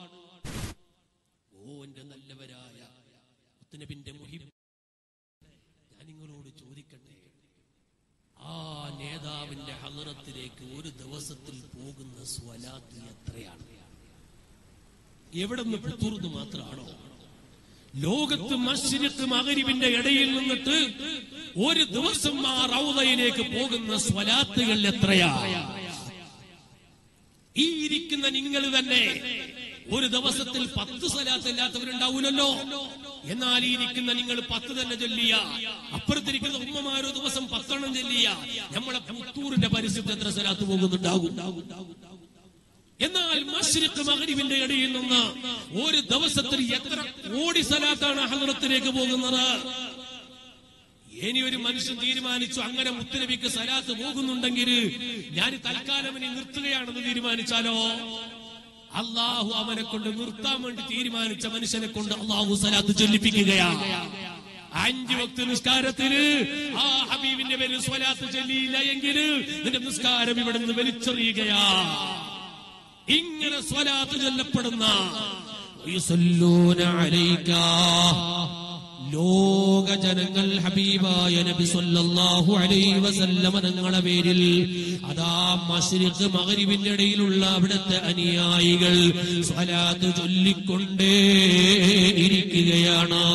ഓ എന്റെ നല്ലവരായ മുത്തുനബിന്റെ മുഹിബ്, ഞാൻ നിങ്ങളോട് ചോദിക്കട്ടെ, ആ നേതാവിന്റെ ഹളറത്തിലേക്ക് ഒരു ദിവസത്തിൽ പോകുന്ന സ്വലാത്ത് എത്രയാണ്? എവിടുന്ന് പുത്തൂർന്ന് മാത്രമാണോ? ലോകത്ത് മശ്രിഖ് മഗ്രിബിന്റെ ഇടയിൽ നിന്നിട്ട് ഒരു ദിവസം ആ റൗദയിലേക്ക് പോകുന്ന സ്വലാത്തുകൾ എത്രയാ? ഈ ഇരിക്കുന്ന നിങ്ങൾ തന്നെ ഒരു ദിവസത്തിൽ പത്ത് സ്വലാത്ത് ഇല്ലാത്തവരുണ്ടാവൂലല്ലോ. എന്നാൽ ഈ ഇരിക്കുന്ന നിങ്ങൾ പത്ത് തന്നെ ചൊല്ലിയ, അപ്പുറത്തിരിക്കുന്ന ഉമ്മമാരോ ദിവസം പത്തെണ്ണം ചൊല്ലിയ, നമ്മളെ പുത്തൂറിന്റെ പരിസരത്ത് എത്ര സ്വലാത്ത് പോകുന്നുണ്ടാകും? എന്നാൽ മശ്രിഖ് മഗ്രിബിന്റെ ഇടയിൽ നിന്ന് ഒരു ദിവസത്തിൽ എത്ര കോടി സ്വലാത്താണ് ഹളറത്തിലേക്ക് പോകുന്നത്? ഇനി ഒരു മനുഷ്യൻ തീരുമാനിച്ചു അങ്ങനെ മുത്തുനബിക്ക് സ്വലാത്ത് പോകുന്നുണ്ടെങ്കിൽ ഞാൻ തൽക്കാലം ഇനി നിർത്തുകയാണെന്ന് തീരുമാനിച്ചാലോ? അള്ളാഹു അവനെ കൊണ്ട് നിർത്താൻ വേണ്ടി തീരുമാനിച്ച മനുഷ്യനെ കൊണ്ട് അള്ളാഹു സ്വലാത്ത് ചൊല്ലിപ്പിക്കുകയാണ്. അഞ്ചു വക്ത് നിസ്കാരത്തിന് ആ ഹബീബിന്റെ പേരിൽ സ്വലാത്ത് ചൊല്ലിയില്ല എങ്കിൽ നിന്റെ നിസ്കാരം ഇവിടെ നിന്ന് വലിച്ചെറിയുകയാ. ഇങ്ങനെ സ്വലാത്ത് ചൊല്ലപ്പെടുന്ന ലോക ജനങ്ങൾ ഹബീബായ നബി സല്ലല്ലാഹു അലൈഹി വസല്ലമ തങ്ങളുടെ പേരിൽ അതാ മശ്രിഖ് മഗ്രിബിന്റെ ഇടയിലുള്ള അവിടുത്തെ അനുയായികൾ സ്വലാത്ത് ചൊല്ലിക്കൊണ്ടേ ഇരിക്കുകയാണ്.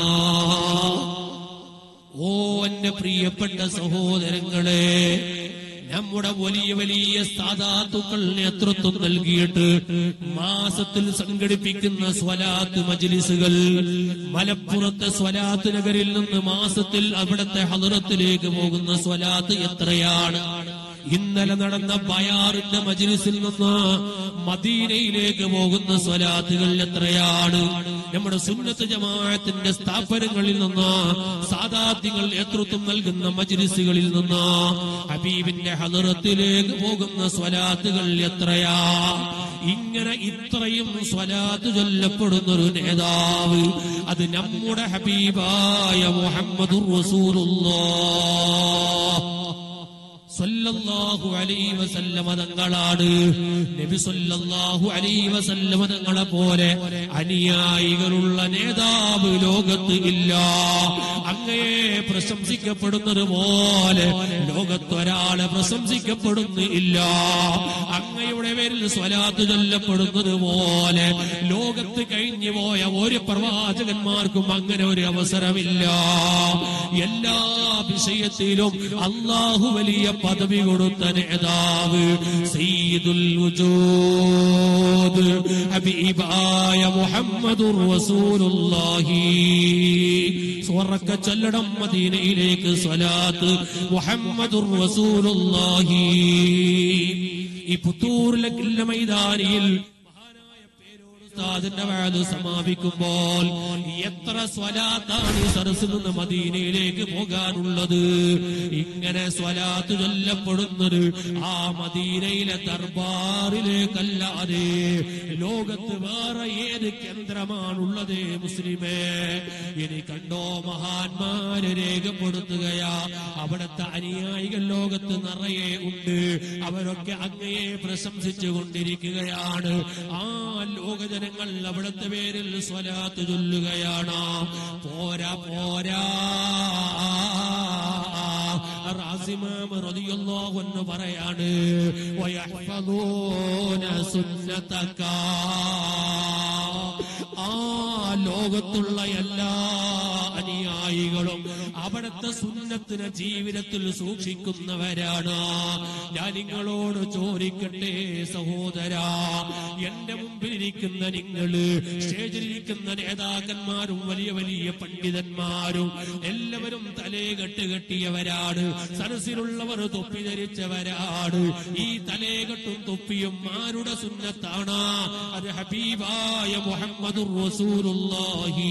ഓ എന്റെ പ്രിയപ്പെട്ട സഹോദരങ്ങളെ, നമ്മുടെ വലിയ വലിയ സാദാത്തുക്കൾ നേതൃത്വം നൽകിയിട്ട് മാസത്തിൽ സംഘടിപ്പിക്കുന്ന സ്വലാത്ത് മജ്ലിസുകൾ, മലപ്പുറത്തെ സ്വലാത്ത് നഗരിൽ നിന്ന് മാസത്തിൽ അവിടത്തെ ഹളറത്തിലേക്ക് പോകുന്ന സ്വലാത്ത് എത്രയാണ്? ഇന്നലെ നടന്ന ബയാറിന്റെ മജ്ലിസിൽ നിന്ന് മദീനയിലേക്ക് പോകുന്ന സ്വലാത്തുകൾ എത്രയാണ്? നമ്മുടെ സുന്നത്ത് ജമാഅത്തിന്റെ സ്ഥാപനങ്ങളിൽ നിന്ന് സാദാത്യങ്ങൾ നേതൃത്വം നൽകുന്ന മജ്ലിസുകളിൽ നിന്ന് ഹബീബിന്റെ ഹളറത്തിലേക്ക് പോകുന്ന സ്വലാത്തുകൾ എത്രയാ? ഇങ്ങനെ ഇത്രയും സ്വലാത്ത് ചൊല്ലപ്പെടുന്നൊരു നേതാവ് അത് നമ്മുടെ ഹബീബായ മുഹമ്മദുർ റസൂലുള്ളാഹ് സല്ലല്ലാഹു അലൈഹി വസല്ലമ തങ്ങളാണ്. നബി സല്ലല്ലാഹു അലൈഹി വസല്ലമ തങ്ങളെ പോലെ അനുയായികളുള്ള നേതാവ് ലോകത്ത് ഇല്ല. അങ്ങയെ പ്രശംസിക്കപ്പെടുന്നത് പോലെ ലോകത്തൊരാളെ പ്രശംസിക്കപ്പെടുന്നില്ല. അങ്ങയുടെ പേരിൽ സ്വലാത്ത് ചൊല്ലപ്പെടുന്നത് പോലെ ലോകത്ത് കഴിഞ്ഞു പോയ ഒരു പ്രവാചകന്മാർക്കും അങ്ങനെ ഒരു അവസരമില്ല. എല്ലാ വിഷയത്തിലും അല്ലാഹു വലിയ പദവി കൊടുത്ത നേതാവ് സയ്യിദുൽ വജൂദ് ഹബീബായ മുഹമ്മദുർ റസൂലുള്ളാഹി. സ്വർഗ്ഗ ചൊല്ലണം മദീനയിലേക്ക് സ്വലാത്ത് മുഹമ്മദുർ റസൂലുള്ളാഹി. ഈ പുത്തൂരിലെ കില്ല മൈതാനിയിൽ ഉസ്താദിന്റെ വാദ് സമാപിക്കുമ്പോൾ എത്ര സ്വലാത്താണ് ഈ സദസ്സിൽ നിന്ന് മദീനയിലേക്ക് പോകാനുള്ളത്. ഇങ്ങനെ സ്വലാത്ത് ചൊല്ലപ്പെടുന്നത് ആ മദീനയിലെ ദർബാറിലേക്കല്ലാതെ ലോകത്ത് വേറെ ഏത് കേന്ദ്രമാണുള്ളത് മുസ്ലിമേ? ഇനി കണ്ടോ, മഹാന്മാരെ രേഖപ്പെടുത്തുകയാ. അവിടുത്തെ അനുയായികൾ ലോകത്ത് നിറയെ ഉണ്ട്. അവരൊക്കെ അങ്ങയെ പ്രശംസിച്ചു കൊണ്ടിരിക്കുകയാണ്. ആ ലോകജന ങ്ങൾ അവിടുത്തെ പേരിൽ സ്വലാത്ത് ചൊല്ലുകയാണ്. പോരാ പോരാ, റാസിമാം റളിയല്ലാഹു അൻഹു പറയാണ്, വയഹ്ഫദൂന സുന്നതക. ആ ലോകത്തുള്ള എല്ലാ അനുയായികളും അവിടുത്തെ സുന്നത്തിനെ ജീവിതത്തിൽ സൂക്ഷിക്കുന്നവരാണ്. ഞാൻ നിങ്ങളോട് ചോദിക്കട്ടെ സഹോദരാ, എന്റെ മുമ്പിലിരിക്കുന്ന നിങ്ങള്, സ്റ്റേജിലിരിക്കുന്ന നേതാക്കന്മാരും വലിയ വലിയ പണ്ഡിതന്മാരും എല്ലാവരും തലേകെട്ട് കെട്ടിയവരാണ്. സരസിലുള്ളവർ തൊപ്പി ധരിച്ചവരാണ്. ഈ തലേകെട്ടും തൊപ്പിയും ആരുടെ സുന്നത്താണ്? അത് ഹബീബായ മുഹമ്മദുർ റസൂലുള്ളാഹി.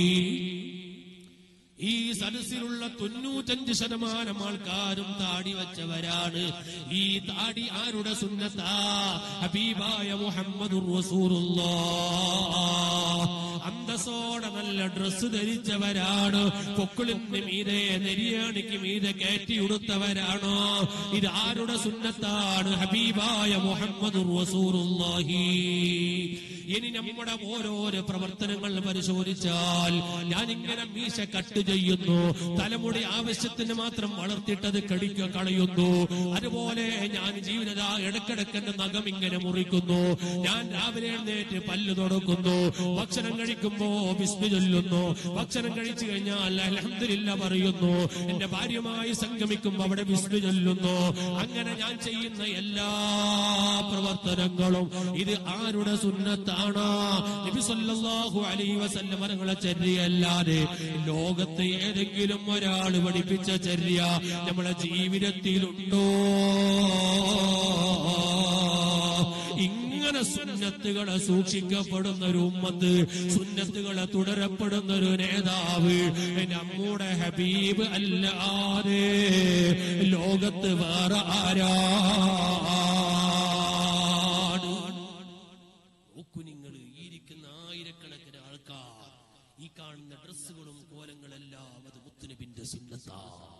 ഈ സദസ്സിലുള്ള തൊണ്ണൂറ്റഞ്ച് ശതമാനം ആൾക്കാരും താടി വെച്ചവരാണ്. ഈ താടി ആരുടെ സുന്നത്താ? ഹബീബായ മുഹമ്മദുർ റസൂലുള്ളാഹ്. അന്തസ്സോടെ നല്ല ഡ്രസ്സ് ധരിച്ചവരാണ്. പൊക്കിളിന് മീതെ നെരിയാണിക്ക് മീതെ കയറ്റി ഉടുത്തവരാണ്. ഇത് ആരുടെ സുന്നത്താണ്? ഹബീബായ മുഹമ്മദുർ റസൂലുള്ളാഹി. ഇനി നമ്മുടെ ഓരോരോ പ്രവർത്തനങ്ങൾ പരിശോധിച്ചാൽ, ഞാനിങ്ങനെ മീശ കട്ട് ചെയ്യുന്നു, തലമുടി ആവശ്യത്തിന് മാത്രം വളർത്തിട്ടത് കടിക്ക കളയുന്നു. അതുപോലെ ഞാൻ ജീവിത ഇടക്കിടക്കെന്റെ നഖം ഇങ്ങനെ മുറിക്കുന്നു. ഞാൻ രാവിലെ എഴുന്നേറ്റ് പല്ല് തുടക്കുന്നു. ഭക്ഷണം കഴിക്കുമ്പോ ബിസ്മി ചൊല്ലുന്നു. ഭക്ഷണം കഴിച്ചു കഴിഞ്ഞാൽ അൽഹംദുലില്ലാ പറയുന്നു. എന്റെ ഭാര്യയുമായി സംഗമിക്കുമ്പോ അവിടെ ബിസ്മി ചൊല്ലുന്നു. അങ്ങനെ ഞാൻ ചെയ്യുന്ന എല്ലാ പ്രവർത്തനങ്ങളും ഇത് ആരുടെ സുന്നത്താണ്? നബി സല്ലല്ലാഹു അലൈഹി വസല്ലം തങ്ങളുടെ ചര്യയല്ലാതെ ലോകത്ത് ഏതെങ്കിലും ഒരാൾ പഠിപ്പിച്ച ചര്യ നമ്മുടെ ജീവിതത്തിലുണ്ടോ? ഇങ്ങനെ സുന്നത്തുകളെ സൂക്ഷിക്കപ്പെടുന്ന ഒരു ഉമ്മത്ത്, സുന്നത്തുകളെ തുടരപ്പെടുന്ന ഒരു നേതാവ് നമ്മുടെ ഹബീബ് അല്ലാതെ ലോകത്ത് വേറെ ആരാ? നിങ്ങൾ ഈ ഇരിക്കുന്ന ആയിരക്കണക്കിന് ആൾക്കാർ, ഈ കാണുന്ന ഡ്രസ്സുകളും കോലങ്ങളെല്ലാം അത് മുത്തുനബിന്റെ സുന്നത്താ.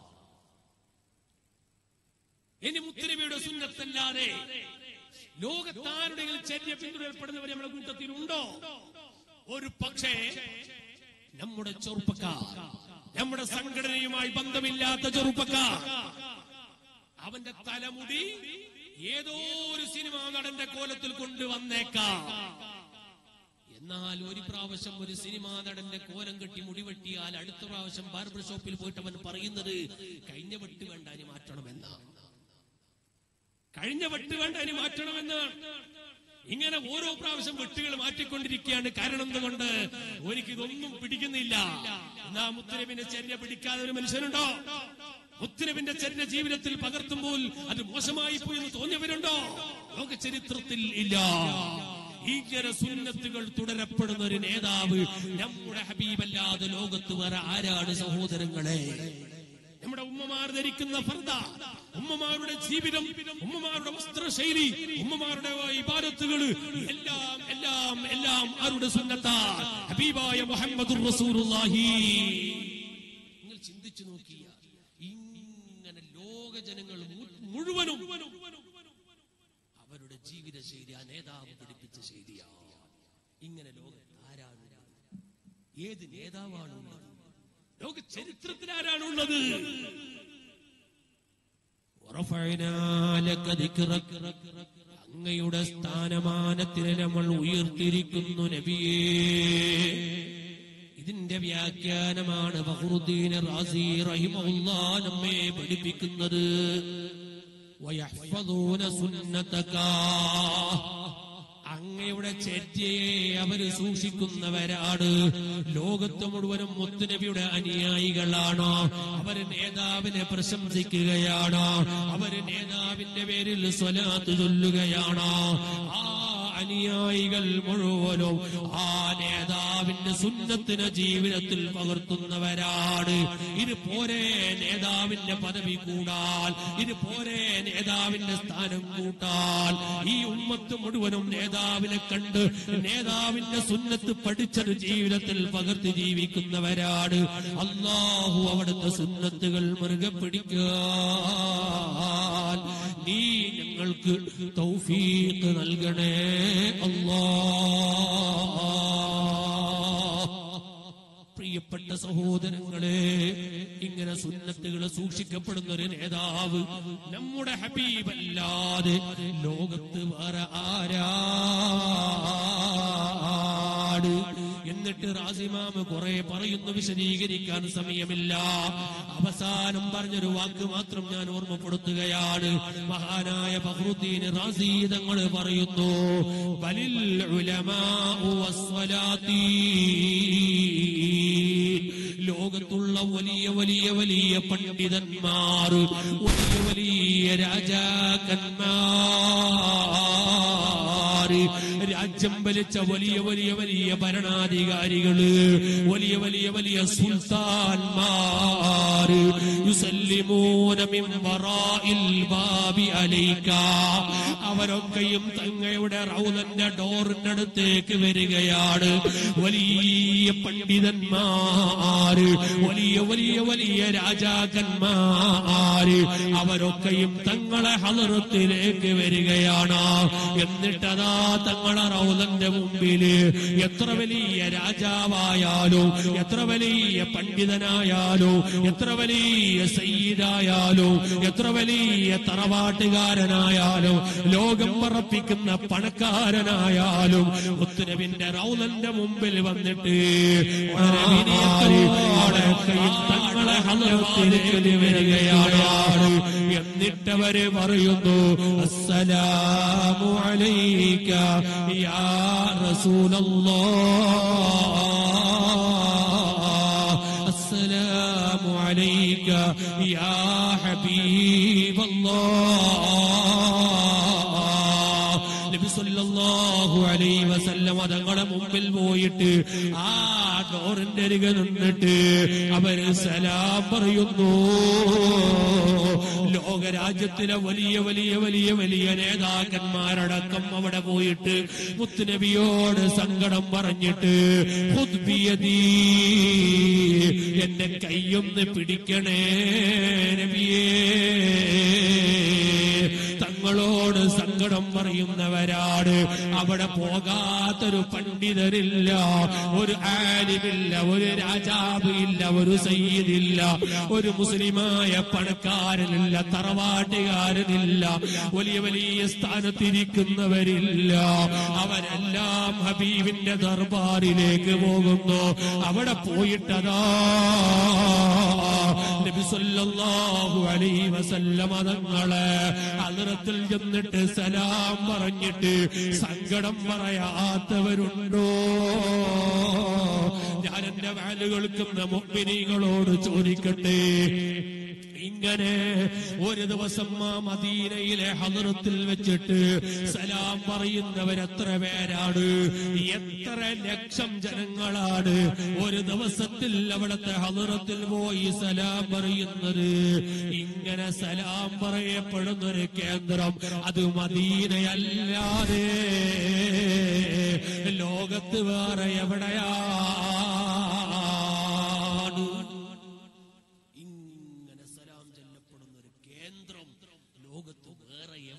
ഇനി മുത്തുനബിയുടെ സുന്നത്തല്ലാതെ ലോകത്താരുടെ ചര്യ പിന്തുടരപ്പെടുന്നവർ നമ്മുടെ കൂട്ടത്തിലുണ്ടോ? ഒരു പക്ഷേ നമ്മുടെ ചെറുപ്പക്കാർ, നമ്മുടെ സംഘടനയുമായി ബന്ധമില്ലാത്ത ചെറുപ്പക്കാർ, അവന്റെ തലമുടി ഏതോ ഒരു സിനിമാ നടന്റെ കോലത്തിൽ കൊണ്ടുവന്നേക്കാം. എന്നാൽ ഒരു പ്രാവശ്യം ഒരു സിനിമാ നടന്റെ കോലം കെട്ടി മുടിവെട്ടിയാൽ അടുത്ത പ്രാവശ്യം ബാർബർ ഷോപ്പിൽ പോയിട്ട് അവൻ പറയുന്നത് കഴിഞ്ഞ വെട്ട് വേണ്ട ഇനി മാറ്റണമെന്നാണ്. കഴിഞ്ഞ വെട്ട് വേണ്ട ഇനി മാറ്റണമെന്നാണ്. ഇങ്ങനെ ഓരോ പ്രാവശ്യം വെട്ടുകൾ മാറ്റിക്കൊണ്ടിരിക്കുകയാണ്. കാരണം എന്തുകൊണ്ട്? ഒരിക്കതൊന്നും പിടിക്കുന്നില്ല. എന്നാ മുത്തുനബിന്റെ ചര്യ പിടിക്കാതെ ഒരു മനുഷ്യനുണ്ടോ? മുത്തുനബിന്റെ ചര്യ ജീവിതത്തിൽ പകർത്തുമ്പോൾ അത് മോശമായി പോയി എന്ന് തോന്നിയവരുണ്ടോ? ലോക ചരിത്രത്തിൽ ഇല്ല. ഇങ്ങനെ സുന്നത്തുകൾ തുടരപ്പെടുന്ന ഒരു നേതാവ് നമ്മുടെ ഹബീബല്ലാതെ ലോകത്ത് വേറെ ആരാണ് സഹോദരങ്ങളെ? നമ്മുടെ ഉമ്മമാർ ധരിക്കുന്ന ഫർദ, ഉമ്മമാരുടെ ജീവിതം, ഉമ്മമാരുടെ വസ്ത്രശൈലി, ഉമ്മമാരുടെ ഇബാദത്തുകൾ എല്ലാം എല്ലാം എല്ലാം ആരുടെ സുന്നത്താ? ഹബീബായ മുഹമ്മദുർ റസൂലുള്ളാഹി. നിങ്ങൾ ചിന്തിച്ചു നോക്കിയാൽ ഇങ്ങനെ ലോക ജനങ്ങൾ മുഴുവനും അവരുടെ ജീവിത ശൈലി ആ നേതാവ് പഠിപ്പിച്ച ശൈലിയാണ്. ഇങ്ങനെ ലോകത്ത് ആരാണുള്ളത്? ഏത് നേതാവാണുള്ളത്? ലോക ചരിത്രത്തിൽ ആരാണുള്ളത്? അങ്ങയുടെ സ്ഥാനമാനത്തിന് നമ്മൾ ഉയർത്തിരിക്കുന്നു നബിയേ. ഇതിന്റെ വ്യാഖ്യാനമാണ് ഫഖ്റുദ്ദീൻ റാസി റഹിമഹുല്ലാഹ് നമ്മെ പഠിപ്പിക്കുന്നത്. വയഹ്ഫദൂന സുന്നതക, അങ്ങയുടെ ചര്യയെ അവര് സൂക്ഷിക്കുന്നവരാണ്. ലോകത്ത് മുഴുവനും മുത്തുനബിയുടെ അനുയായികളാണ്. അവര് നേതാവിനെ പ്രശംസിക്കുകയാണ്. അവര് നേതാവിന്റെ പേരിൽ സ്വലാത്ത് ചൊല്ലുകയാണ്. ആ അനുയായികൾ മുഴുവനും ആ നേതാവിന്റെ സുന്നത്തിനെ ജീവിതത്തിൽ പകർത്തുന്നവരാണ്. ഇത് പോരെ നേതാവിന്റെ പദവി കൂടാൻ, ഇത് പോരെ നേതാവിന്റെ സ്ഥാനം കൂട്ടാൻ. ഈ ഉമ്മത്ത് മുഴുവനും നേതാവിനെ കണ്ട് നേതാവിന്റെ സുന്നത്ത് പഠിച്ചത് ജീവിതത്തിൽ പകർത്തി ജീവിക്കുന്നവരാണ്. അല്ലാഹു അവിടുത്തെ സുന്നത്തുകൾ മുറുകെ പിടിക്കാൻ നീ ഞങ്ങൾക്ക് തൗഫീഖ് നൽകണേ അല്ലാഹ്. പ്രിയപ്പെട്ട സഹോദരങ്ങളെ, ഇങ്ങനെ സുന്നത്തുകൾ സൂക്ഷിക്കപ്പെടുന്ന ഒരു നേതാവ് നമ്മുടെ ഹബീബല്ലാതെ ലോകത്ത് വേറെ ആരാണ്? എന്നിട്ട് റാസിമാമ് കുറെ പറയുന്നു, വിശദീകരിക്കാൻ സമയമില്ല. അവസാനം പറഞ്ഞൊരു വാക്ക് മാത്രം ഞാൻ ഓർമ്മപ്പെടുത്തുകയാണ്. മഹാനായ ഫഖ്റുദ്ദീൻ റാസി തങ്ങൾ പറയുന്നു, ബലിൽ ഉലമാഉ വസ്സലാത്തി, ലോകത്തുള്ള വലിയ വലിയ വലിയ പണ്ഡിതന്മാർ, വലിയ വലിയ രാജാക്കന്മാർ, രാജ്യം ഭരിച്ച വലിയ വലിയ വലിയ ഭരണാധികാരികള്, വലിയ വലിയ വലിയ സുൽത്താൻമാർ, യുസല്ലിമൂന മിൻ വറാഇൽ ബാബി അലൈക, അവരൊക്കെയും തങ്ങളുടെ റൗദന്റെ ഡോറിന്റെ അടുത്തേക്ക് വരികയാണ്. വലിയ പണ്ഡിതന്മാര്, വലിയ വലിയ വലിയ രാജാക്കന്മാര്, അവരൊക്കെയും തങ്ങളെ ഹളറത്തിലേക്ക് വരികയാണ്. എന്നിട്ടതാ തങ്ങളെ റൗദന്റെ മുമ്പില് എത്ര വലിയ രാജാവായാലും, എത്ര വലിയ പണ്ഡിതനായാലും, എത്ര വലിയ സയ്യിദായാലും, എത്ര വലിയ തറവാട്ടുകാരനായാലും, ലോകം പറപ്പിക്കുന്ന പണക്കാരനായാലും മുത്തുനബിന്റെ റൗദന്റെ മുമ്പിൽ വന്നിട്ട് വളരെ വിനയത്തോടെ തങ്ങളെ ഹളറത്തിലേക്ക് വരികയാണ്. എന്നിട്ടവര് പറയുന്നു, അസ്സലാമു അലൈക യാ റസൂലല്ലാഹ്, അസ്സലാമു അലൈക യാ ഹബീബല്ലാഹ്. നബി സല്ലല്ലാഹു അലൈഹി വസല്ലം തങ്ങളുടെ മുമ്പിൽ പോയിട്ട് ആ ഡോറിന്റെ അരികെ നിന്നിട്ട് അവര് സലാം പറയുന്നു. ലോകരാജ്യത്തിലെ വലിയ വലിയ വലിയ വലിയ നേതാക്കന്മാരടക്കം അവിടെ പോയിട്ട് മുത്തുനബിയോട് സങ്കടം പറഞ്ഞിട്ട്, ഖുദ് ബിയദീ, എന്റെ കൈയൊന്ന് പിടിക്കണേ നബിയേ. തങ്ങളോട് സങ്കടം പറയുന്നവരാണ്. അവിടെ പോകാത്തൊരു പണ്ഡിതരില്ല, ഒരു ആലിമില്ല, ഒരു രാജാവ് ഇല്ല, ഒരു സയ്യിദില്ല, ഒരു മുസ്ലിമായ പണക്കാരനില്ല, തറവാട്ടുകാരനില്ല, വലിയ വലിയ സ്ഥാനത്തിരിക്കുന്നവരില്ല. അവരെല്ലാം ഹബീബിന്റെ ദർബാറിലേക്ക് പോകുന്നു. അവിടെ പോയിട്ടതാ നബി സല്ലല്ലാഹു അലൈഹി വസല്ലം തങ്ങളെ ഹദ്റത്തിൽ ചെന്നിട്ട് സലാം പറഞ്ഞിട്ട് സങ്കടം പറയാത്തവരുണ്ടോ? ഞാൻ എന്റെ വാല് കേൾക്കുന്ന മുഅ്മിനീങ്ങളോട് ചോദിക്കട്ടെ, ഇങ്ങനെ ഒരു ദിവസം ആ മദീനയിലെ ഹദ്റത്തിൽ വെച്ചിട്ട് സലാം പറയുന്നവരെത്ര പേരാണ്? എത്ര ലക്ഷം ജനങ്ങളാണ് ഒരു ദിവസത്തിൽ അവിടുത്തെ ഹദ്റത്തിൽ പോയി സലാം പറയുന്നത്? ഇങ്ങനെ സലാം പറയപ്പെടുന്ന ഒരു കേന്ദ്രം അത് മദീനയല്ലാതെ ലോകത്ത് വേറെ എവിടെയാ?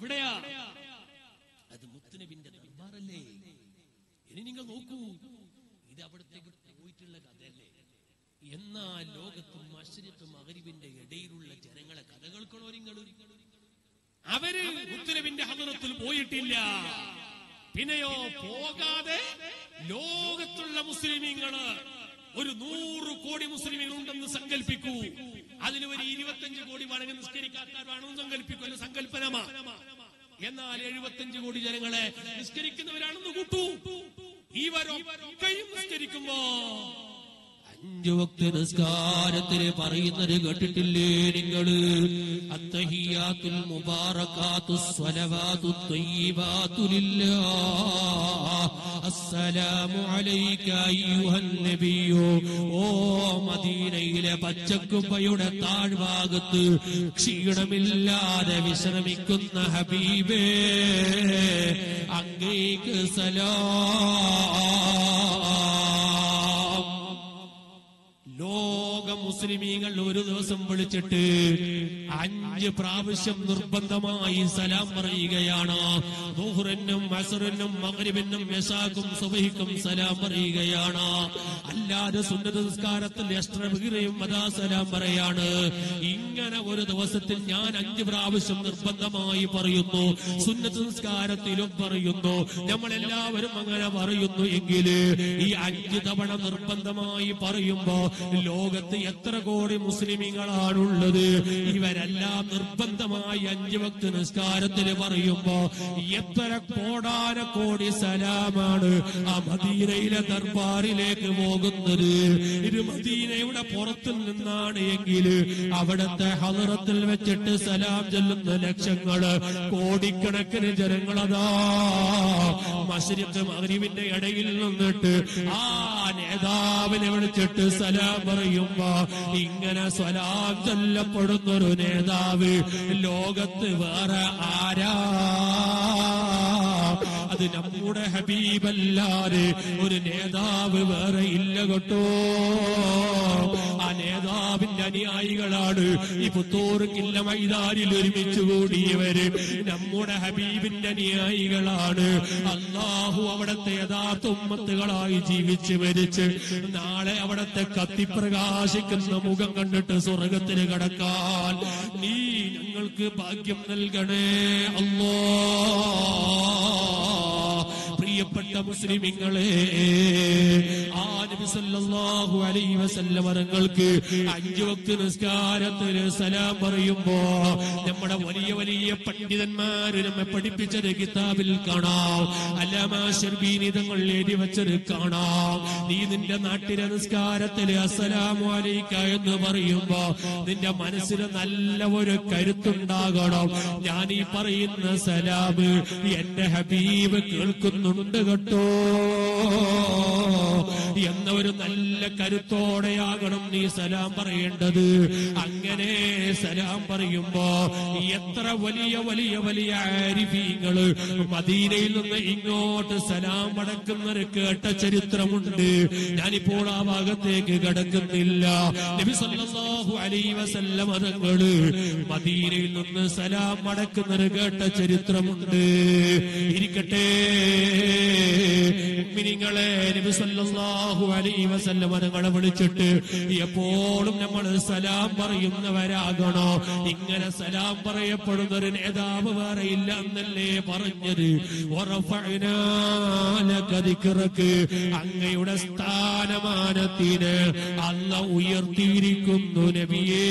എവിടെയാ? അത് മുത്തുനബിന്റെ ദർബാറല്ലേ? ഇനി നിങ്ങൾ നോക്കൂ, ഇത് അവിടത്തേക്ക് പോയിട്ടുള്ള കഥയല്ലേ? എന്നാൽ ലോകത്തും മശ്രിഖ് മഗ്രിബിന്റെ ഇടയിലുള്ള ജനങ്ങളെ കഥ കേൾക്കണോ നിങ്ങൾ? അവര് മുത്തുനബിന്റെ ഹദറത്തിൽ പോയിട്ടില്ല. പിന്നെയോ പോകാതെ ലോകത്തുള്ള മുസ്ലിമീങ്ങള് ഒരു നൂറ് കോടി മുസ്ലിമീങ്ങൾ ഉണ്ടെന്ന് സങ്കല്പിക്കൂ. അതിന് ഒരു ഇരുപത്തഞ്ച് കോടി വേണമെങ്കിൽ നിസ്കരിക്കാത്തവരാണെന്ന് സങ്കല്പിക്കൂ. അല്ല, സങ്കല്പനമാ. എന്നാൽ എഴുപത്തഞ്ച് കോടി ജനങ്ങളെ നിസ്കരിക്കുന്നവരാണെന്ന് കൂട്ടൂ. ഇവരൊക്കെയും നിസ്കരിക്കുമ്പോ അഞ്ചു വക്ത നിസ്കാരത്തിന് പറയുന്നത് കേട്ടിട്ടില്ലേ നിങ്ങള്? അത്തഹിയാത്തുൽ മുബാറകാത്തുസ് സ്വലവാതുത് ത്വയ്യിബാതു ലില്ലാഹ് അസ്സലാമു അലൈക അയ്യുഹൻ നബിയോ. ഓ മദീനയിലെ പച്ചക്കുപ്പയുടെ താഴ്ഭാഗത്ത് ക്ഷീണമില്ലാതെ വിശ്രമിക്കുന്ന ഹബീബേ, അങ്ങേക്ക് സലാം. ലോക മുസ്ലിമീങ്ങൾ ഒരു ദിവസം വിളിച്ചിട്ട് അഞ്ച് പ്രാവശ്യം നിർബന്ധമായി സലാം പറയുകയാണ്. ദുഹ്റിനും അസ്റിനും മഗ്രിബിനും ഇശാക്കും സുബ്ഹിക്കും സലാം പറയുകയാണ്. അല്ലാതെ സുന്നത്ത് നിസ്കാരത്തിൽ അഷ്റഫിയും അദാ സലാം പറയാണ്. ഇങ്ങനെ ഒരു ദിവസത്തിൽ ഞാൻ അഞ്ച് പ്രാവശ്യം നിർബന്ധമായി പറയുന്നു. സുന്നത്ത് നിസ്കാരത്തിലും പറയുന്നു. നമ്മളെല്ലാവരും അങ്ങനെ പറയുന്നു എങ്കിൽ ഈ അഞ്ച് തവണ നിർബന്ധമായി പറയുമ്പോ ലോകത്ത് എത്ര കോടി മുസ്ലിമീങ്ങളാണുള്ളത്? ഇവരെല്ലാം നിർബന്ധമായി അഞ്ചു വക്ത് നിസ്കാരത്തിന് പറയുമ്പോ എത്ര കോടാന കോടി സലാമാണ് ആ മദീനയിലെ ദർബാറിലേക്ക് പോകുന്നത്. ഇത് മദീനയുടെ പുറത്തു നിന്നാണ് എങ്കിൽ അവിടത്തെ ഹദറത്തിൽ വെച്ചിട്ട് സലാം ചൊല്ലുന്ന ലക്ഷങ്ങള്, കോടിക്കണക്കിന് ജനങ്ങളതാ മശ്രിഖ് മഗ്രിബിന്റെ ഇടയിൽ നിന്നിട്ട് ആ നേതാവിനെ വിളിച്ചിട്ട് സലാം പറയുമ്പോ ഇങ്ങനെ സലാം ചൊല്ലപ്പെടുന്നൊരു നേതാവ് ലോകത്ത് വേറെ ആരാ? അത് നമ്മുടെ ഹബീബല്ലാതെ ഒരു നേതാവ് വേറെ ഇല്ല കേട്ടോ. ആ നേതാവിന്റെ അനുയായികളാണ് ഈ പുത്തൂർ കില്ല മൈതാനിൽ ഒരുമിച്ച് കൂടിയവര്. നമ്മുടെ ഹബീബിന്റെ അനുയായികളാണ്. അല്ലാഹു അവിടത്തെ യഥാർത്ഥ ഉമ്മത്തുകളായി ജീവിച്ച് മരിച്ച് നാളെ അവിടത്തെ കത്തിപ്രകാശിക്കുന്ന മുഖം കണ്ടിട്ട് സ്വർഗത്തിന് കടക്കാൻ നീ ഞങ്ങൾക്ക് ഭാഗ്യം നൽകണേ അല്ലാഹ്. പ്രിയപ്പെട്ട മുസ്ലിമീങ്ങളെ, ആ നബി സല്ലല്ലാഹു അലൈഹി വസല്ലം തങ്ങൾക്ക് അഞ്ചു വക്ത് നിസ്കാരത്തിന് സലാം പറയുമ്പോ നമ്മുടെ വലിയ വലിയ പണ്ഡിതന്മാര് നമ്മെ പഠിപ്പിച്ചത് കിതാബിൽ കാണാം. അല്ലാമാ ശർബീനി തങ്ങൾ എഴുതി വെച്ചത് കാണാം. നീ നിന്റെ നാട്ടിലെ നിസ്കാരത്തില് അസ്സലാമു അലൈക എന്ന് പറയുമ്പോ നിന്റെ മനസ്സിന് നല്ല ഒരു കരുത്തുണ്ടാകണം. ഞാൻ ഈ പറയുന്ന സലാം എന്റെ ഹബീബ് കേൾക്കുന്നുണ്ട് കേട്ടോ എന്ന ഒരു നല്ല കരുത്തോടെയാകണം നീ സലാം പറയേണ്ടത്. അങ്ങനെ സലാം പറയുമ്പോ എത്ര വലിയ വലിയ വലിയ ആരിഫീങ്ങള് മദീനയിൽ നിന്ന് ഇങ്ങോട്ട് സലാം മടക്കുന്നത് കേട്ട ചരിത്രമുണ്ട്. ഞാനിപ്പോൾ ആ ഭാഗത്തേക്ക് കടക്കുന്നില്ല. നബി സല്ലല്ലാഹു അലൈഹി വസല്ലം തങ്ങള് മദീനയിൽ നിന്ന് സലാം മടക്കുന്നത് കേട്ട ചരിത്രമുണ്ട്. ഇരിക്കട്ടെ മുഅ്മിനീങ്ങളെ, നബി സല്ലല്ലാഹു അലൈഹി വസല്ലം തങ്ങളെ വിളിച്ചിട്ട് എപ്പോഴും നമ്മൾ സലാം പറയുന്നവരാകണോ? ഇങ്ങനെ സലാം പറയപ്പെടുന്ന ഒരു നേതാവ് വേറെ ഇല്ല എന്നല്ലേ പറഞ്ഞത്? വറഫഅനാ ലക ദിക്റക, അങ്ങയുടെ സ്ഥാനമാനത്തിന് അല്ലാഹു ഉയർത്തിയിരിക്കുന്നു നബിയേ.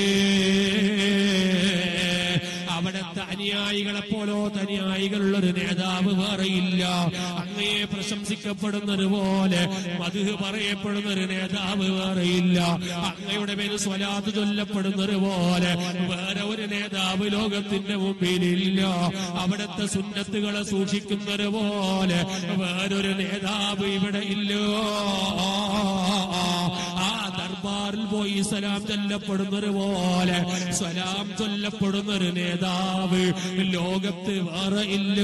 അവിടത്തെ അനുയായികളെ പോലോത്ത അനുയായികളുള്ളൊരു നേതാവ് വേറെയില്ല. അങ്ങയെ പ്രശംസിക്കപ്പെടുന്നത് പോലെ മദ്ഹ് പറയപ്പെടുന്നൊരു നേതാവ് വേറെയില്ല. അങ്ങയുടെ പേര് സ്വലാത്ത് ചൊല്ലപ്പെടുന്നത് പോലെ വേറെ ഒരു നേതാവ് ലോകത്തിന്റെ മുമ്പിലില്ല. അവിടത്തെ സുന്നത്തുകളെ സൂക്ഷിക്കുന്നത് പോലെ വേറൊരു നേതാവ് ഇവിടെ ഇല്ല. ആ ദർബാറിൽ പോയി സലാം ചൊല്ലപ്പെടുന്നത് പോലെ സലാം ചൊല്ലപ്പെടുന്നൊരു നേതാവ് ലോകത്ത് വേറെ ഇല്ല.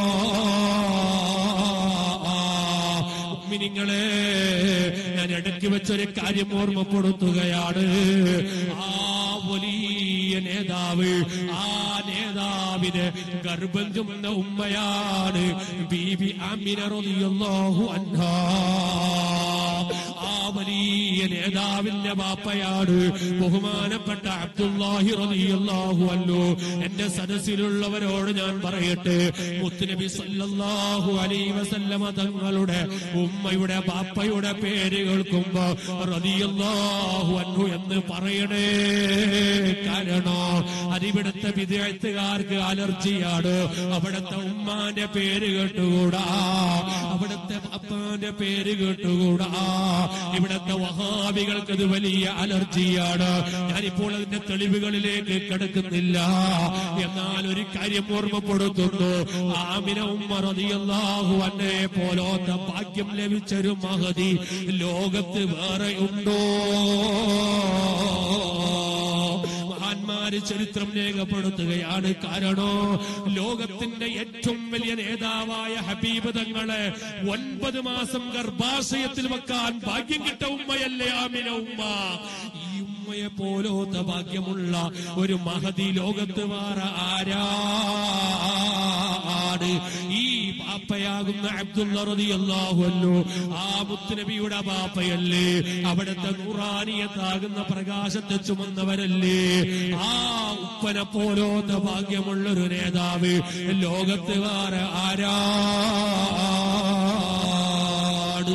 മുഅ്മിനീങ്ങളെ, ഞാൻ ഇടയ്ക്ക് വെച്ചൊരു കാര്യം ഓർമ്മപ്പെടുത്തുകയാണ്. ആ വലിയ നേതാവ്, ആ നേതാവ് നേതാവിന് ഗർഭം ചുമന്ന ഉമ്മയാണ് ബീബി ആമിന റളിയല്ലാഹു അൻഹാ. ആ വലിയ നേതാവിന്റെ ബാപ്പയാണ് ബഹുമാനപ്പെട്ട അബ്ദുല്ലാഹി റളിയല്ലാഹു അൻഹു. എന്റെ സദസ്സിലുള്ളവരോട് ഞാൻ പറയട്ടെ, മുത്തുനബി സല്ലല്ലാഹു അലൈഹി വസല്ലമ തങ്ങളുടെ ഉമ്മയുടെ ബാപ്പയുടെ പേര് കേൾക്കുമ്പോ റളിയല്ലാഹു അൻഹു എന്ന് പറയണേ. കാരണം അതിവിടുത്തെ വിദേഹത്തുകാർക്ക് അലർജിയാണ്. അവിടുത്തെ ഉമ്മാന്റെ പേര് കേട്ടുകൂടാ, അവിടുത്തെ ബാപ്പാന്റെ പേര് കേട്ടുകൂടാ. ഇവിടുത്തെ വഹാബികൾക്ക് അത് വലിയ അലർജിയാണ്. ഞാനിപ്പോൾ അതിന്റെ തെളിവുകളിലേക്ക് കടക്കുന്നില്ല. എന്നാൽ ഒരു കാര്യം ഓർമ്മപ്പെടുത്തുന്നു, ആമിന ഉമ്മ റളിയല്ലാഹു അൻഹയെ പോലത്തെ ഭാഗ്യം ലഭിച്ചൊരു മഹദി ലോകത്ത് വേറെ ഉണ്ടോ? മഹാന്മാര് ചരിത്രം രേഖപ്പെടുത്തുകയാണ്. കാരണോ ലോകത്തിന്റെ ഏറ്റവും വലിയ നേതാവായ ഹബീബ് തങ്ങളെ ഒൻപത് മാസം ഗർഭാശയത്തിൽ വെക്കാൻ ഭാഗ്യം കിട്ട ഉമ്മയല്ലേ ആമിന ഉമ്മ. ഈ ഉമ്മയെ പോലോത്ത ഭാഗ്യമുള്ള ഒരു മഹദി ലോകത്ത് വേറെ ആരാണ്? ഈ ബാപ്പയാകുന്ന അബ്ദുള്ള റളിയല്ലാഹു അൻഹു ആ മുത്തുനബിയുടെ ബാപ്പയല്ലേ? അവിടുത്തെ നൂറാനിയത്താകുന്ന പ്രകാശത്തെ ചുമന്നവരല്ലേ? ആ ഉപ്പനെ പോലോത്ത ഭാഗ്യമുള്ളൊരു നേതാവ് ലോകത്ത് വേറെ ആരാണ്?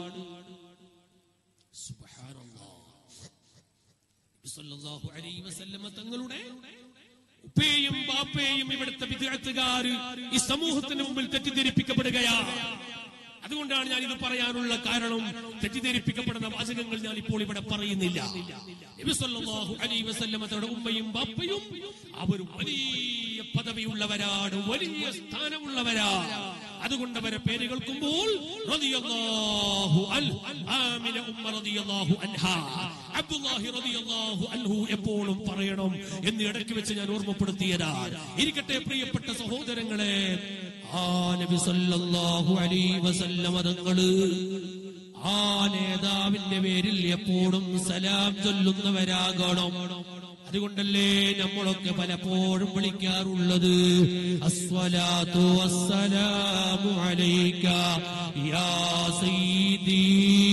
സല്ലല്ലാഹു അലൈഹി വസല്ലമ തങ്ങളുടെ ഉപ്പയും ബാപ്പയും ഇവിടുത്തെ വിദ്യാർത്ഥികാർ ഈ സമൂഹത്തിന് മുമ്പിൽ തെറ്റിദ്ധരിപ്പിക്കപ്പെടുകയാണ്. അതുകൊണ്ടാണ് ഞാൻ ഇത് പറയാനുള്ള കാരണം. തെറ്റിദ്ധരിപ്പിക്കപ്പെടുന്ന വാചകങ്ങൾ ഞാൻ ഇപ്പോൾ ഇവിടെ പറയുന്നില്ല. നബി സല്ലല്ലാഹു അലൈഹി വസല്ലമ തങ്ങളുടെ ഉമ്മയും ബാപ്പയും അവർ വലിയ പദവിയുള്ളവരാണ്, വലിയ സ്ഥാനമുള്ളവരാണ്. അതുകൊണ്ട് അവരെ പേര് കേൾക്കുമ്പോൾ റളിയല്ലാഹു അൻഹു, ആമിന ഉമ്മ റളിയല്ലാഹു അൻഹാ, അബ്ദുല്ലാഹി റളിയല്ലാഹു അൻഹു എപ്പോഴും പറയണം എന്ന് ഇടയ്ക്ക് വെച്ച് ഞാൻ ഓർമ്മപ്പെടുത്തിയതാണ്. ഇരിക്കട്ടെ പ്രിയപ്പെട്ട സഹോദരങ്ങളെ, ആ നബി സല്ലല്ലാഹു അലൈഹി വസല്ലമ തങ്ങള് ആ നേതാവിന്റെ പേരിൽ എപ്പോഴും സലാം ചൊല്ലുന്നവരാകണം. അതുകൊണ്ടല്ലേ നമ്മളൊക്കെ പലപ്പോഴും വിളിക്കാറുള്ളത് അസ്സലാത്തു വസ്സലാമു അലൈക യാ സയ്യിദി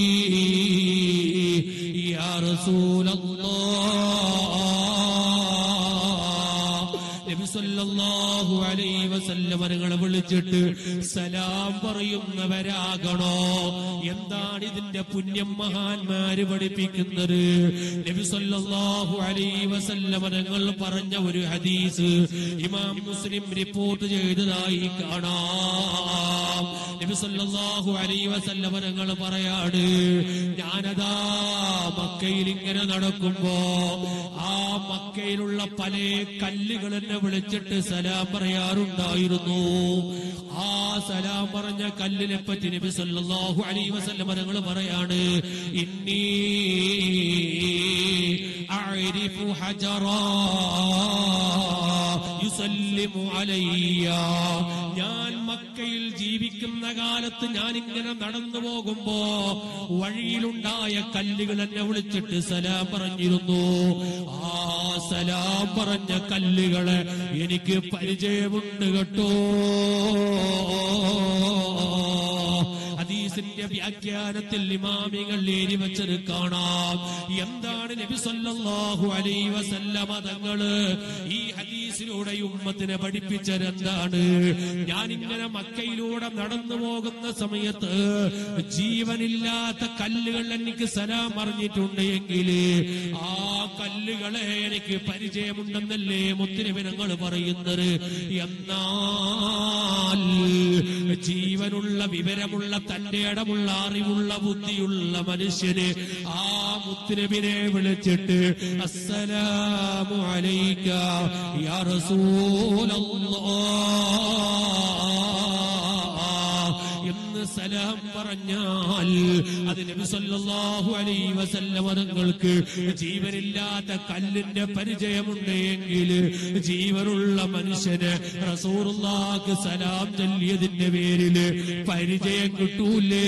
യാ റസൂലല്ലാഹ്. നബി സല്ലല്ലാഹു അലൈഹി വസല്ലം അവരെ വിളിച്ചിട്ട് സലാം പറയുന്നവരാകണോ? എന്താണ് ഇതിന്റെ പുണ്യം മഹാന്മാര് പഠിപ്പിക്കുന്നത്? നബി സല്ലല്ലാഹു അലൈഹി വസല്ലം തങ്ങൾ പറഞ്ഞ ഒരു ഹദീസ് ഇമാം മുസ്ലിം റിപ്പോർട്ട് ചെയ്തതായി കാണാം. നബി സല്ലല്ലാഹു അലൈഹി വസല്ലം തങ്ങൾ പറയാണ്, ഞാനതാ മക്കയിൽ ഇങ്ങനെ നടക്കുമ്പോ ആ മക്കയിലുള്ള പല കല്ലുകൾ എന്നെ വിളിച്ചിട്ട് സലാം പറയാറുണ്ടായിരുന്നു. ആ സലാം പറഞ്ഞ കല്ലിനെ പറ്റി നബി സല്ലല്ലാഹു അലൈഹി വസല്ലം തങ്ങൾ പറയാണ്, ഇന്നി അഅരിഫു ഹജറാ യുസല്ലിമു അലയ്യ. ഞാൻ മക്കയിൽ ജീവിക്കുന്ന കാലത്ത് ഞാൻ ഇങ്ങനെ നടന്നു പോകുമ്പോ വഴിയിലുണ്ടായ കല്ലുകൾ എന്നെ വിളിച്ചിട്ട് സലാം പറഞ്ഞിരുന്നു. ആ സലാം പറഞ്ഞ കല്ലുകളെ എനിക്ക് പരിചയമുണ്ട് കേട്ടോ. ഹദീസിന്റെ വ്യാഖ്യാനത്തിൽ ഇമാമികൾ എഴുതി വെച്ചത് കാണാം. എന്താണ് നബി സല്ലല്ലാഹു അലൈഹി വസല്ലമ തങ്ങള് ഈ ഹദീസിലൂടെ ഉമ്മത്തിനെ പഠിപ്പിച്ചത്? എന്താണ്? ഞാനിങ്ങനെ മക്കയിലൂടെ നടന്നു പോകുന്ന സമയത്ത് ജീവനില്ലാത്ത കല്ലുകൾ എനിക്ക് സലാം പറഞ്ഞിട്ടുണ്ട് എങ്കിൽ ആ കല്ലുകളെ എനിക്ക് പരിചയമുണ്ടെന്നല്ലേ മുത്തുനബി തങ്ങൾ പറയുന്നത്. എന്നാൽ ജീവനുള്ള വിവരമുള്ള തന്റെ ഇടമുള്ള അറിവുള്ള ബുദ്ധിയുള്ള മനുഷ്യന് ആ മുത്തുനബിനെ വിളിച്ചിട്ട് അസ്സലാമു അലൈക യാ റസൂലല്ലാഹ് എന്ന് നിന്ന് സലാം പറഞ്ഞാൽ അത് നബി സല്ലല്ലാഹു അലൈഹി വസല്ലം തങ്ങൾക്ക് ജീവനില്ലാത്ത കല്ലിന്റെ പരിചയമുണ്ട് എങ്കിൽ ജീവനുള്ള മനുഷ്യന് റസൂലുള്ളാഹിക്ക് സലാം ചൊല്ലിയതിന്റെ പേരില് പരിചയം കിട്ടൂലേ?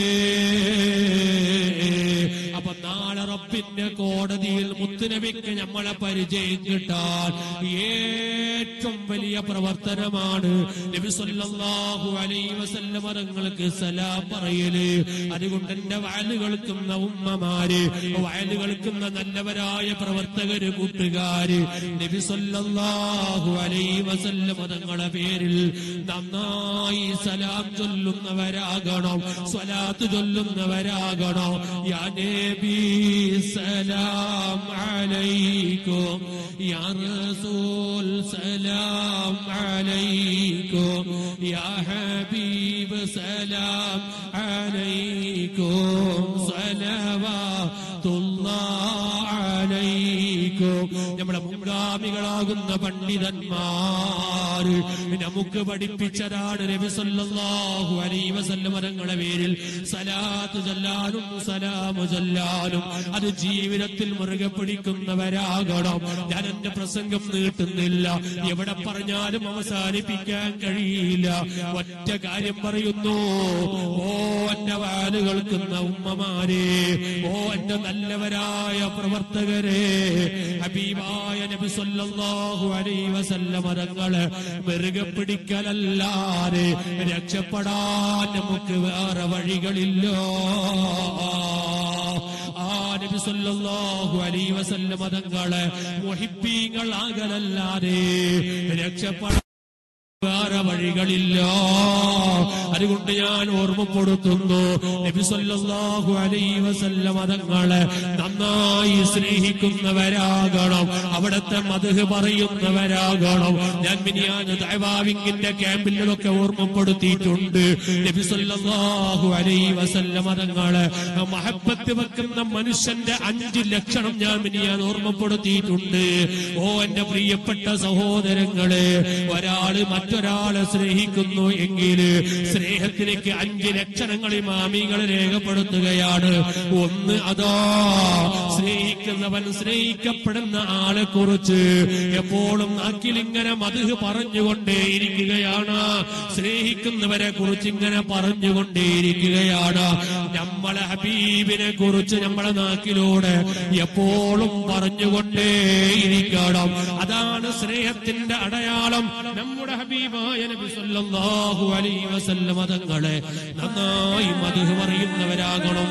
അപ്പൊ നാളെ റബ്ബിന്റെ കോടതിയിൽ മുത്തുനബിക്ക് നമ്മളെ പരിചയം കിട്ടാൻ ഏറ്റവും വലിയ പ്രവർത്തനമാണ് നബി സല്ലല്ലാഹു അലൈഹി വസല്ലം തങ്ങൾക്ക് സലാം പറയല്. അതുകൊണ്ട് എന്റെ വയല് കേൾക്കുന്ന ഉമ്മമാര്, വയല് കേൾക്കുന്ന നല്ലവരായ പ്രവർത്തകര്, കൂട്ടുകാര്, നബി സല്ലല്ലാഹു അലൈഹി വസല്ലം തങ്ങളുടെ പേരിൽ നന്നായി സലാം ചൊല്ലുന്നവരാകണം, സ്വലാത്ത് ചൊല്ലുന്നവരാകണം. യാ നബി സലാം അലൈക്കും, യാ റസൂൽ സലാം അലൈക്കും, യാ ഹബീബ് സലാം അലൈക്കും, സലവാത്തുല്ലാഹ് അലൈക്കും. നമ്മുടെ മുൻഗാമികളാകുന്ന പണ്ഡിതന്മാർ നമുക്ക് പഠിപ്പിച്ചതാണ് നബി സല്ലല്ലാഹു അലൈഹി വസല്ലം തങ്ങളുടെ പേരിൽ സലാത്ത് ചൊല്ലാനും സലാമു ചൊല്ലാനും. അത് ജീവിതത്തിൽ മുറുകെ പിടിക്കുന്നവരാകണം. ഞാൻ എന്റെ പ്രസംഗം നീട്ടുന്നില്ല, എവിടെ പറഞ്ഞാലും അവസാനിപ്പിക്കാൻ കഴിയില്ല. ഒറ്റ കാര്യം പറയുന്നു, ഓ എന്റെ വാല് കേൾക്കുന്ന ഉമ്മമാരെ, ഓ എന്റെ നല്ലവരായ പ്രവർത്തകരെ, ഹബീബായ നബി സല്ലല്ലാഹു അലൈഹി വസല്ലം തങ്ങളെ മുറുകെ പിടിക്കലല്ലാതെ രക്ഷപ്പെടാൻ നമുക്ക് വേറെ വഴികളില്ല. ആ നബി സല്ലല്ലാഹു അലൈഹി വസല്ലം തങ്ങളെ മുഹിബ്ബീങ്ങൾ ആകലല്ലാതെ രക്ഷപ്പെടാൻ വേറെ വഴികളില്ല. അതുകൊണ്ട് ഞാൻ ഓർമ്മപ്പെടുത്തുന്നു, നബി സല്ലല്ലാഹു അലൈഹി വസല്ലം തങ്ങളെ നന്നായി സ്നേഹിക്കുന്നവരാകണം, അവിടുത്തെ മദ്ഹ് പറയുന്നവരാകണം. ഞാൻ മിനിയാന്ന് ദഅവാവിങ്ങിന്റെ ക്യാമ്പിലൊക്കെ ഓർമ്മപ്പെടുത്തിയിട്ടുണ്ട്. നബി സല്ലല്ലാഹു അലൈഹി വസല്ലം തങ്ങളെ മഹബ്ബത്ത് വെക്കുന്ന മനുഷ്യന്റെ അഞ്ച് ലക്ഷണം ഞാൻ മിനിയാന്ന് ഓർമ്മപ്പെടുത്തിയിട്ടുണ്ട്. ഓ എന്റെ പ്രിയപ്പെട്ട സഹോദരങ്ങളെ, ഒരാള് മറ്റൊരാളെ സ്നേഹിക്കുന്നു എങ്കിൽ സ്നേഹത്തിലേക്ക് അഞ്ച് ലക്ഷണങ്ങൾ ഇമാമികൾ രേഖപ്പെടുത്തുകയാണ്. ഒന്ന്, അതാ സ്നേഹിക്കുന്നവൻ സ്നേഹിക്കപ്പെടുന്ന ആളെ കുറിച്ച് എപ്പോഴും നാക്കിൽ ഇങ്ങനെ മദ്ഹ് പറഞ്ഞുകൊണ്ടേയിരിക്കുകയാണ്, സ്നേഹിക്കുന്നവരെ കുറിച്ച് ഇങ്ങനെ പറഞ്ഞുകൊണ്ടേയിരിക്കുകയാണ്. നമ്മളെ ഹബീബിനെ കുറിച്ച് നമ്മളെ നാക്കിലൂടെ എപ്പോഴും പറഞ്ഞുകൊണ്ടേയിരിക്കണം. അതാണ് സ്നേഹത്തിന്റെ അടയാളം. നമ്മുടെ ഹബീബായ നബി സല്ലല്ലാഹു അലൈഹി വസല്ലം തങ്ങളെ നന്നായി മദ്ഹ് പറയുന്നവരാകണം.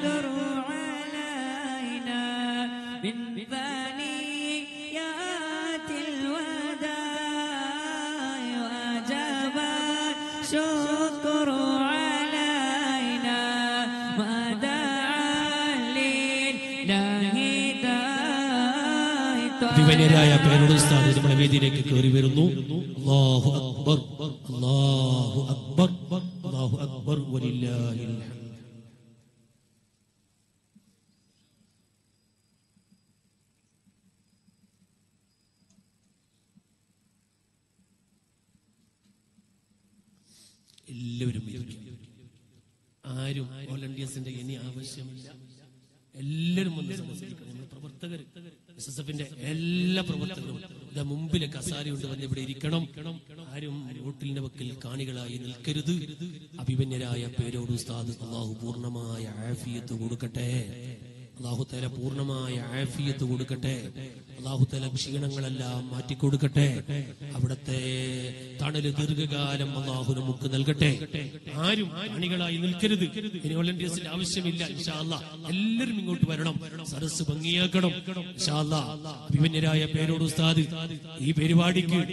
വിവരരായ പേരോട് ഉസ്താദ് നമ്മുടെ വേദിയിലേക്ക് കയറി വരുന്നു. അല്ലാഹു അക്ബർ, അല്ലാഹു അക്ബർ, അല്ലാഹു അക്ബർ, വലില്ലാഹിൽ ഹംദ്. എല്ലാവരും ആരും വോളണ്ടിയേഴ്സിന്റെ ഇനി ആവശ്യമില്ല, എല്ലാവരും വന്ന് സംസാരിക്കണം. നമ്മൾ പ്രവർത്തകർ, എസ് എസ് എഫിന്റെ എല്ലാ പ്രവർത്തകരും ഇതാ മുമ്പിലെ കസാരയുണ്ട്, വന്ന് ഇവിടെ ഇരിക്കണം. ആരും റോട്ടിലിന്റെ വക്കിൽ കാണികളായി നിൽക്കരുത്. അഭിമന്യരായ പേരോട് ഉസ്താദ് അല്ലാഹു പൂർണ്ണമായ ആഫിയത്ത് കൊടുക്കട്ടെ, അല്ലാഹു തആല പൂർണ്ണമായ ആഫിയത്ത് കൊടുക്കട്ടെ, അല്ലാഹു തആല ക്ഷീണങ്ങളെല്ലാം മാറ്റിക്കൊടുക്കട്ടെ, അവിടുത്തെ തണല് ദീർഘകാലം അല്ലാഹു നമുക്ക് നൽകട്ടെ. ആരും കാണികളായി നിൽക്കരുത്. ഇനി വോളണ്ടിയേഴ്സിന്റെ ആവശ്യമില്ല. ഇൻഷാ അല്ലാഹ് എല്ലാവരും ഇങ്ങോട്ട് വരണം, സദസ്സ് ഭംഗിയാക്കണം. ഇൻഷാ അല്ലാഹ് അഭിമന്യരായ പേരോട് ഉസ്താദ് ഈ പരിപാടിക്ക്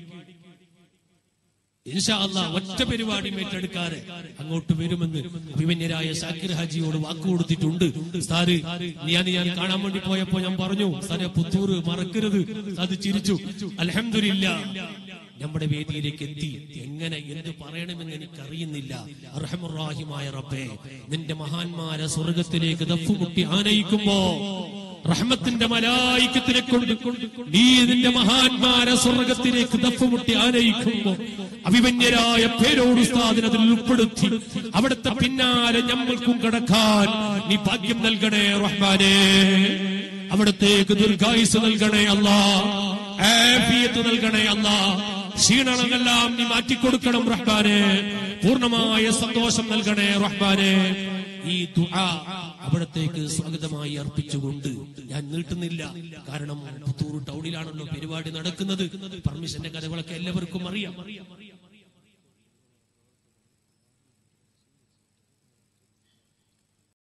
ഇൻഷാ അല്ലാഹ് ഒറ്റ പരിപാടി ഏറ്റെടുക്കാതെ അങ്ങോട്ട് വരുമെന്ന് അഭിമന്യരായ ഷാക്കിർ ഹാജിയോട് വാക്ക് കൊടുത്തിട്ടുണ്ട്. ഉസ്താദ് ഞാൻ ഞാൻ കാണാൻ വേണ്ടി പോയപ്പോ ഞാൻ പറഞ്ഞു, ഉസ്താദെ പുത്തൂർ മറക്കരുത്. അത് ചിരിച്ചു. അൽഹംദുലില്ലാ നമ്മുടെ വേദിയിലേക്ക് എത്തി. എങ്ങനെ എന്ത് പറയണമെന്ന് എനിക്കറിയുന്നില്ല. അർഹമുർ റഹീമായ റബ്ബേ, നിന്റെ മഹാന്മാരെ സ്വർഗത്തിലേക്ക് ദഫ്മുട്ടി ആനയിക്കുമ്പോ റഹ്മത്തിന്റെ മലായികത്തിനെ കൊണ്ട് നീ നിന്റെ മഹാന്മാരെ സ്വർഗത്തിലേക്ക് ദഫ്മുട്ടി ആനയിക്കുമ്പോ അഭിമന്യരായ പേരോട് ഉസ്താദിനെ അതിൽ ഉൾപ്പെടുത്തി അവിടുത്തെ പിന്നാലെ ഞമ്മൾക്കും കടക്കാൻ നീ ഭാഗ്യം നൽകണേ റഹ്മാനേ. അവിടത്തേക്ക് ദീർഘായുസ് നൽകണേ അല്ലാ, ആഫിയത്ത് നൽകണേ അല്ലാ. ക്ഷീണങ്ങളെല്ലാം നീ മാറ്റിക്കൊടുക്കണം റഹ്മാനേ. പൂർണ്ണമായ സന്തോഷം നൽകണേ റഹ്മാനേ. ഈ ദുആ അവിടത്തേക്ക് സ്വാഗതമായി അർപ്പിച്ചുകൊണ്ട് ഞാൻ നീട്ടുന്നില്ല. കാരണം പുത്തൂർ ടൗണിലാണല്ലോ പരിപാടി നടക്കുന്നത്. പെർമിഷന്റെ കഥകളൊക്കെ എല്ലാവർക്കും അറിയാം.